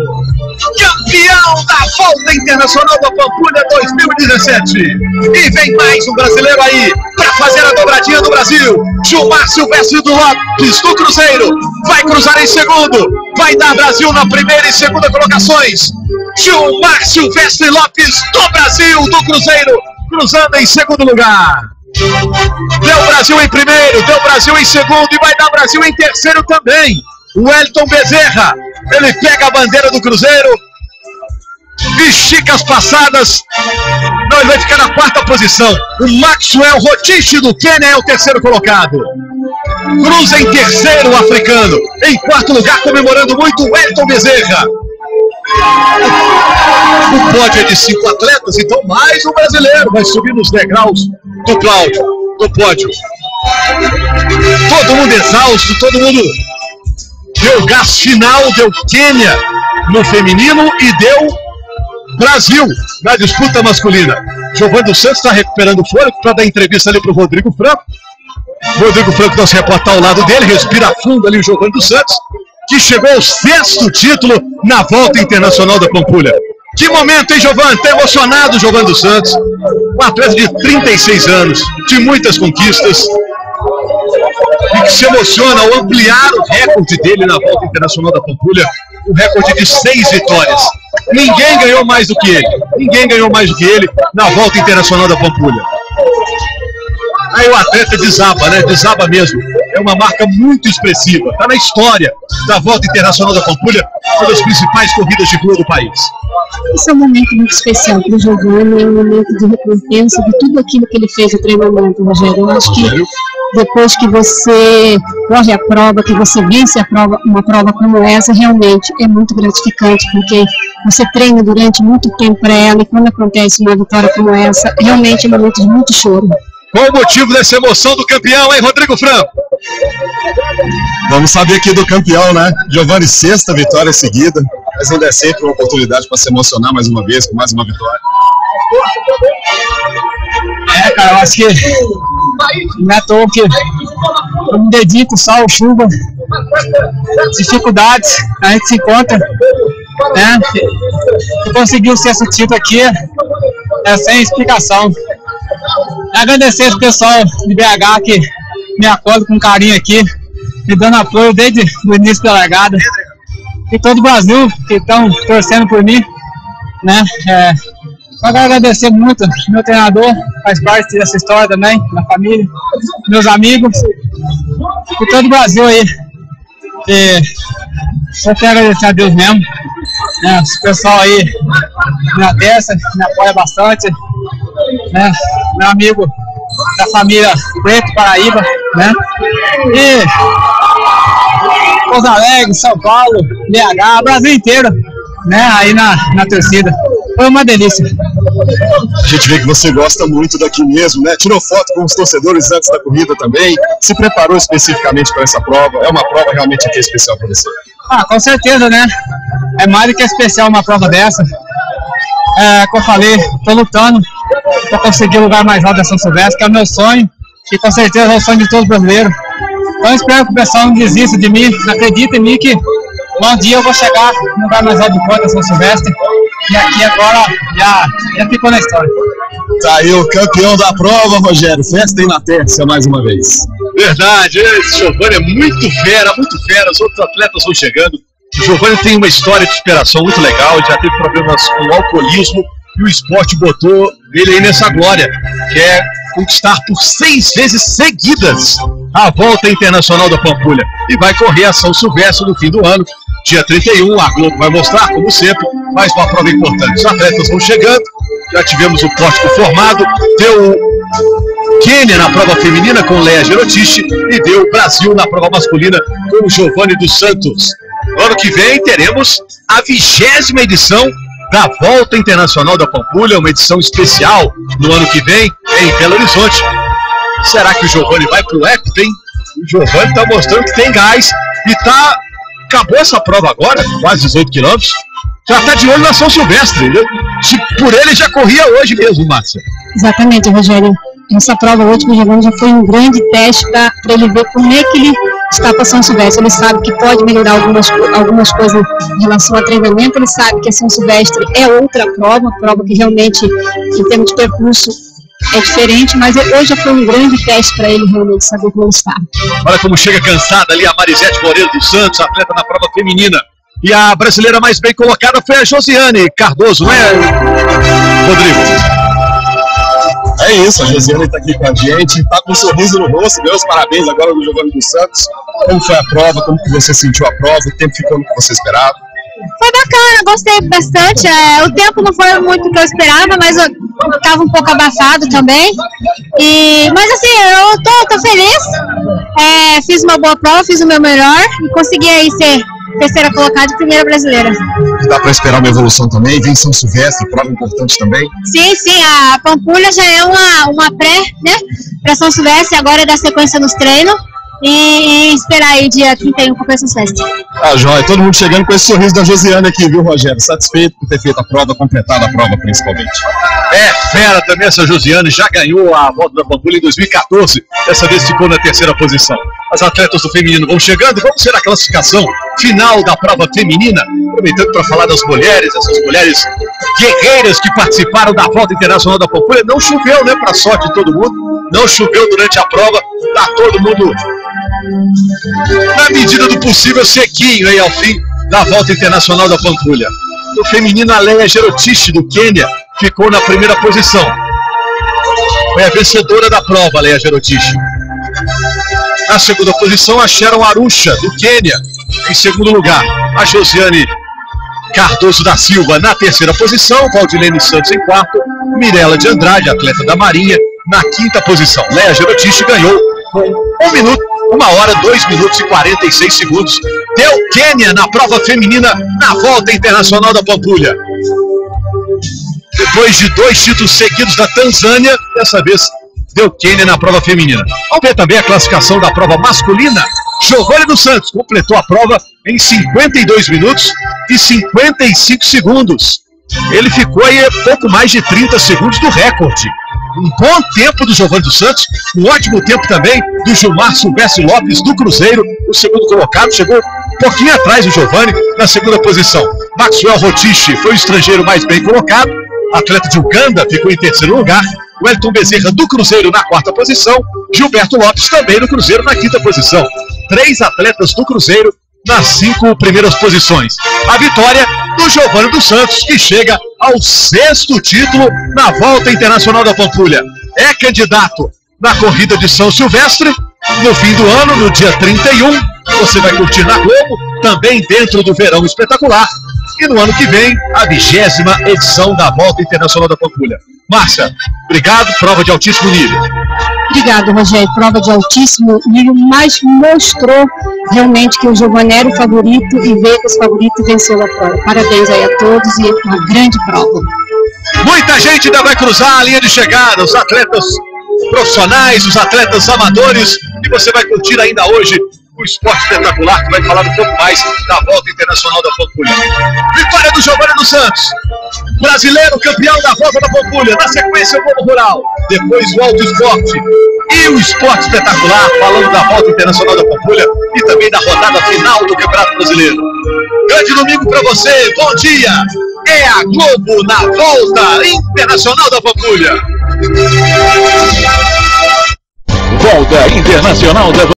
campeão da Volta Internacional da Pampulha dois mil e dezessete. E vem mais um brasileiro aí para fazer a dobradinha do Brasil. Gilmar Silvestre do Lopes do Cruzeiro vai cruzar em segundo, vai dar Brasil na primeira e segunda colocações. Gilmar Silvestre Lopes do Brasil, do Cruzeiro, cruzando em segundo lugar. Deu Brasil em primeiro, deu Brasil em segundo e vai dar Brasil em terceiro também. O Wellington Bezerra, ele pega a bandeira do Cruzeiro, estica as passadas, não, ele vai ficar na quarta posição. O Maxwell Rotiche do Quênia é o terceiro colocado. Cruza em terceiro o africano. Em quarto lugar, comemorando muito, o Wellington Bezerra. O pódio é de cinco atletas, então mais um brasileiro vai subir nos degraus do Cláudio, do pódio. Todo mundo exausto, todo mundo deu gás final, deu Quênia no feminino e deu Brasil na disputa masculina. Giovanni dos Santos está recuperando o fôlego para dar entrevista ali para o Rodrigo Franco. Rodrigo Franco não se reportar ao lado dele, respira fundo ali o Giovanni dos Santos, que chegou ao sexto título na Volta Internacional da Pampulha. Que momento, hein, Giovanni? Está emocionado o Giovanni dos Santos, um atleta de trinta e seis anos, de muitas conquistas, e que se emociona ao ampliar o recorde dele na Volta Internacional da Pampulha, um recorde de seis vitórias. Ninguém ganhou mais do que ele, ninguém ganhou mais do que ele na Volta Internacional da Pampulha. Aí o atleta desaba, né? Desaba mesmo. É uma marca muito expressiva. Está na história da Volta Internacional da Pampulha, uma das principais corridas de rua do país. Esse é um momento muito especial para o Giovanni, é um momento de recompensa de tudo aquilo que ele fez no treinamento, Rogério. Eu acho que depois que você corre a prova, que você vence a prova, uma prova como essa, realmente é muito gratificante, porque você treina durante muito tempo para ela e quando acontece uma vitória como essa, realmente é um momento de muito choro. Qual o motivo dessa emoção do campeão, hein, Rodrigo Franco? Vamos saber aqui do campeão, né? Giovanni, sexta vitória seguida, mas ainda é sempre uma oportunidade para se emocionar mais uma vez, com mais uma vitória. É, cara, eu acho que não é à toa que eu me dedico, sol, chuva, dificuldades, a gente se encontra, né? E conseguir o sexto título aqui é sem explicação. Agradecer ao pessoal de B H que me acolhe com carinho aqui, me dando apoio desde o início da largada. E todo o Brasil que estão torcendo por mim, né? É, só quero agradecer muito meu treinador, faz parte dessa história também, minha família, meus amigos e todo o Brasil aí. E só quero agradecer a Deus mesmo, né? O pessoal aí me atesta, me apoia bastante, né? Meu amigo da família Preto, Paraíba, né? E Pouso Alegre, São Paulo, B H, Brasil inteiro, né? Aí na, na torcida. Foi uma delícia. A gente vê que você gosta muito daqui mesmo, né? Tirou foto com os torcedores antes da corrida também, se preparou especificamente para essa prova. É uma prova realmente aqui especial para você. Ah, com certeza, né? É mais do que especial uma prova dessa. É, como eu falei, tô lutando para conseguir o lugar mais alto da São Silvestre, que é o meu sonho, e com certeza é o sonho de todo brasileiro. Então eu espero que o pessoal não desista de mim, não acredita em mim que um dia eu vou chegar no lugar mais alto do pódio da São Silvestre, e aqui agora já, já ficou na história. Tá aí o campeão da prova, Rogério. Festa aí na terça mais uma vez. Verdade, esse Giovanni é muito fera, muito fera, os outros atletas vão chegando. O Giovanni tem uma história de superação muito legal, já teve problemas com o alcoolismo e o esporte botou ele aí nessa glória, que é conquistar por seis vezes seguidas a Volta Internacional da Pampulha. E vai correr a São Silvestre no fim do ano, dia trinta e um, a Globo vai mostrar, como sempre, mais uma prova importante. Os atletas vão chegando, já tivemos o pórtico formado, deu o Quênia na prova feminina com Leia Gerotiche e deu o Brasil na prova masculina com o Giovanni dos Santos. No ano que vem teremos a vigésima edição da Volta Internacional da Pampulha, uma edição especial no ano que vem em Belo Horizonte. Será que o Giovanni vai pro Hector, hein? O Giovanni está mostrando que tem gás e tá... acabou essa prova agora, quase dezoito quilômetros, já está de olho na São Silvestre, né? Se por ele já corria hoje mesmo, Márcia. Exatamente, Rogério. Essa prova hoje, o Giovanni já foi um grande teste para ele ver como é que ele está para São Silvestre. Ele sabe que pode melhorar algumas, algumas coisas em relação ao treinamento, ele sabe que a São Silvestre é outra prova, prova que realmente, em termos de percurso, é diferente, mas hoje já foi um grande teste para ele realmente saber como ele está. Olha como chega cansada ali a Marisete Moreira dos Santos, atleta na prova feminina. E a brasileira mais bem colocada foi a Josiane Cardoso, não é, Rodrigo? É isso, a Josiane está aqui com a gente, está com um sorriso no rosto. Meus parabéns agora do Giovanni dos Santos. Como foi a prova? Como que você sentiu a prova? O tempo ficou no que você esperava? Foi bacana, gostei bastante. É, o tempo não foi muito o que eu esperava, mas eu estava um pouco abafado também. E, mas assim, eu tô, tô feliz. É, fiz uma boa prova, fiz o meu melhor e consegui aí ser terceira colocada e primeira brasileira. Dá para esperar uma evolução também? Vem São Silvestre, prova importante também? Sim, sim, a Pampulha já é uma, uma pré, né, para São Silvestre, agora é dar sequência nos treinos. E, e esperar aí dia trinta e um com a São Silvestre. Ah, joia, todo mundo chegando com esse sorriso da Josiane aqui, viu, Rogério? Satisfeito por ter feito a prova, completado a prova principalmente. É fera também essa Josiane, já ganhou a Volta da Pampulha em dois mil e quatorze, dessa vez ficou na terceira posição. As atletas do feminino vão chegando, vamos ser a classificação final da prova feminina, aproveitando para falar das mulheres, essas mulheres guerreiras que participaram da Volta Internacional da Pampulha. Não choveu, né, para sorte de todo mundo, não choveu durante a prova, tá todo mundo na medida do possível sequinho aí ao fim da Volta Internacional da Pampulha. No feminino, a Leia Gerotiche do Quênia ficou na primeira posição. Foi a vencedora da prova, a Leia Gerotiche. Na segunda posição, a Sharon Arusha do Quênia. Em segundo lugar, a Josiane Cardoso da Silva na terceira posição, Valdilene Santos em quarto, Mirela de Andrade, atleta da Marinha, na quinta posição. Leia Gerotiche ganhou com um minuto, uma hora, dois minutos e quarenta e seis segundos. Deu Quênia na prova feminina na Volta Internacional da Pampulha. Depois de dois títulos seguidos da Tanzânia, dessa vez deu Quênia na prova feminina. Vamos ver também a classificação da prova masculina. Giovanni dos Santos completou a prova em cinquenta e dois minutos e cinquenta e cinco segundos. Ele ficou aí pouco mais de trinta segundos do recorde. Um bom tempo do Giovanni dos Santos, um ótimo tempo também do Gilmar Silvestre Lopes do Cruzeiro, o segundo colocado, chegou um pouquinho atrás do Giovanni na segunda posição. Maxwell Rotiche foi o estrangeiro mais bem colocado, atleta de Uganda, ficou em terceiro lugar. Wellington Bezerra do Cruzeiro na quarta posição, Gilberto Lopes também do Cruzeiro na quinta posição. Três atletas do Cruzeiro nas cinco primeiras posições. A vitória do Giovanni dos Santos, que chega ao sexto título na Volta Internacional da Pampulha. É candidato na corrida de São Silvestre, no fim do ano, no dia trinta e um. Você vai curtir na Globo, também dentro do Verão Espetacular. E no ano que vem, a vigésima edição da Volta Internacional da Pampulha. Márcia, obrigado, prova de altíssimo nível. Obrigado, Rogério, prova de altíssimo nível, mas mostrou realmente que o Giovanni era o favorito e veio com esse favorito e venceu a prova. Parabéns aí a todos e uma grande prova. Muita gente ainda vai cruzar a linha de chegada, os atletas profissionais, os atletas amadores, e você vai curtir ainda hoje o esporte espetacular, que vai falar um pouco mais da volta internacional da Pampulha. Vitória do Giovanni dos Santos, brasileiro campeão da volta da Pampulha, na sequência o Globo Rural, depois o Auto Esporte e o esporte espetacular, falando da volta internacional da Pampulha e também da rodada final do Campeonato Brasileiro. Grande domingo para você, bom dia! É a Globo na volta internacional da Pampulha. Volta Internacional da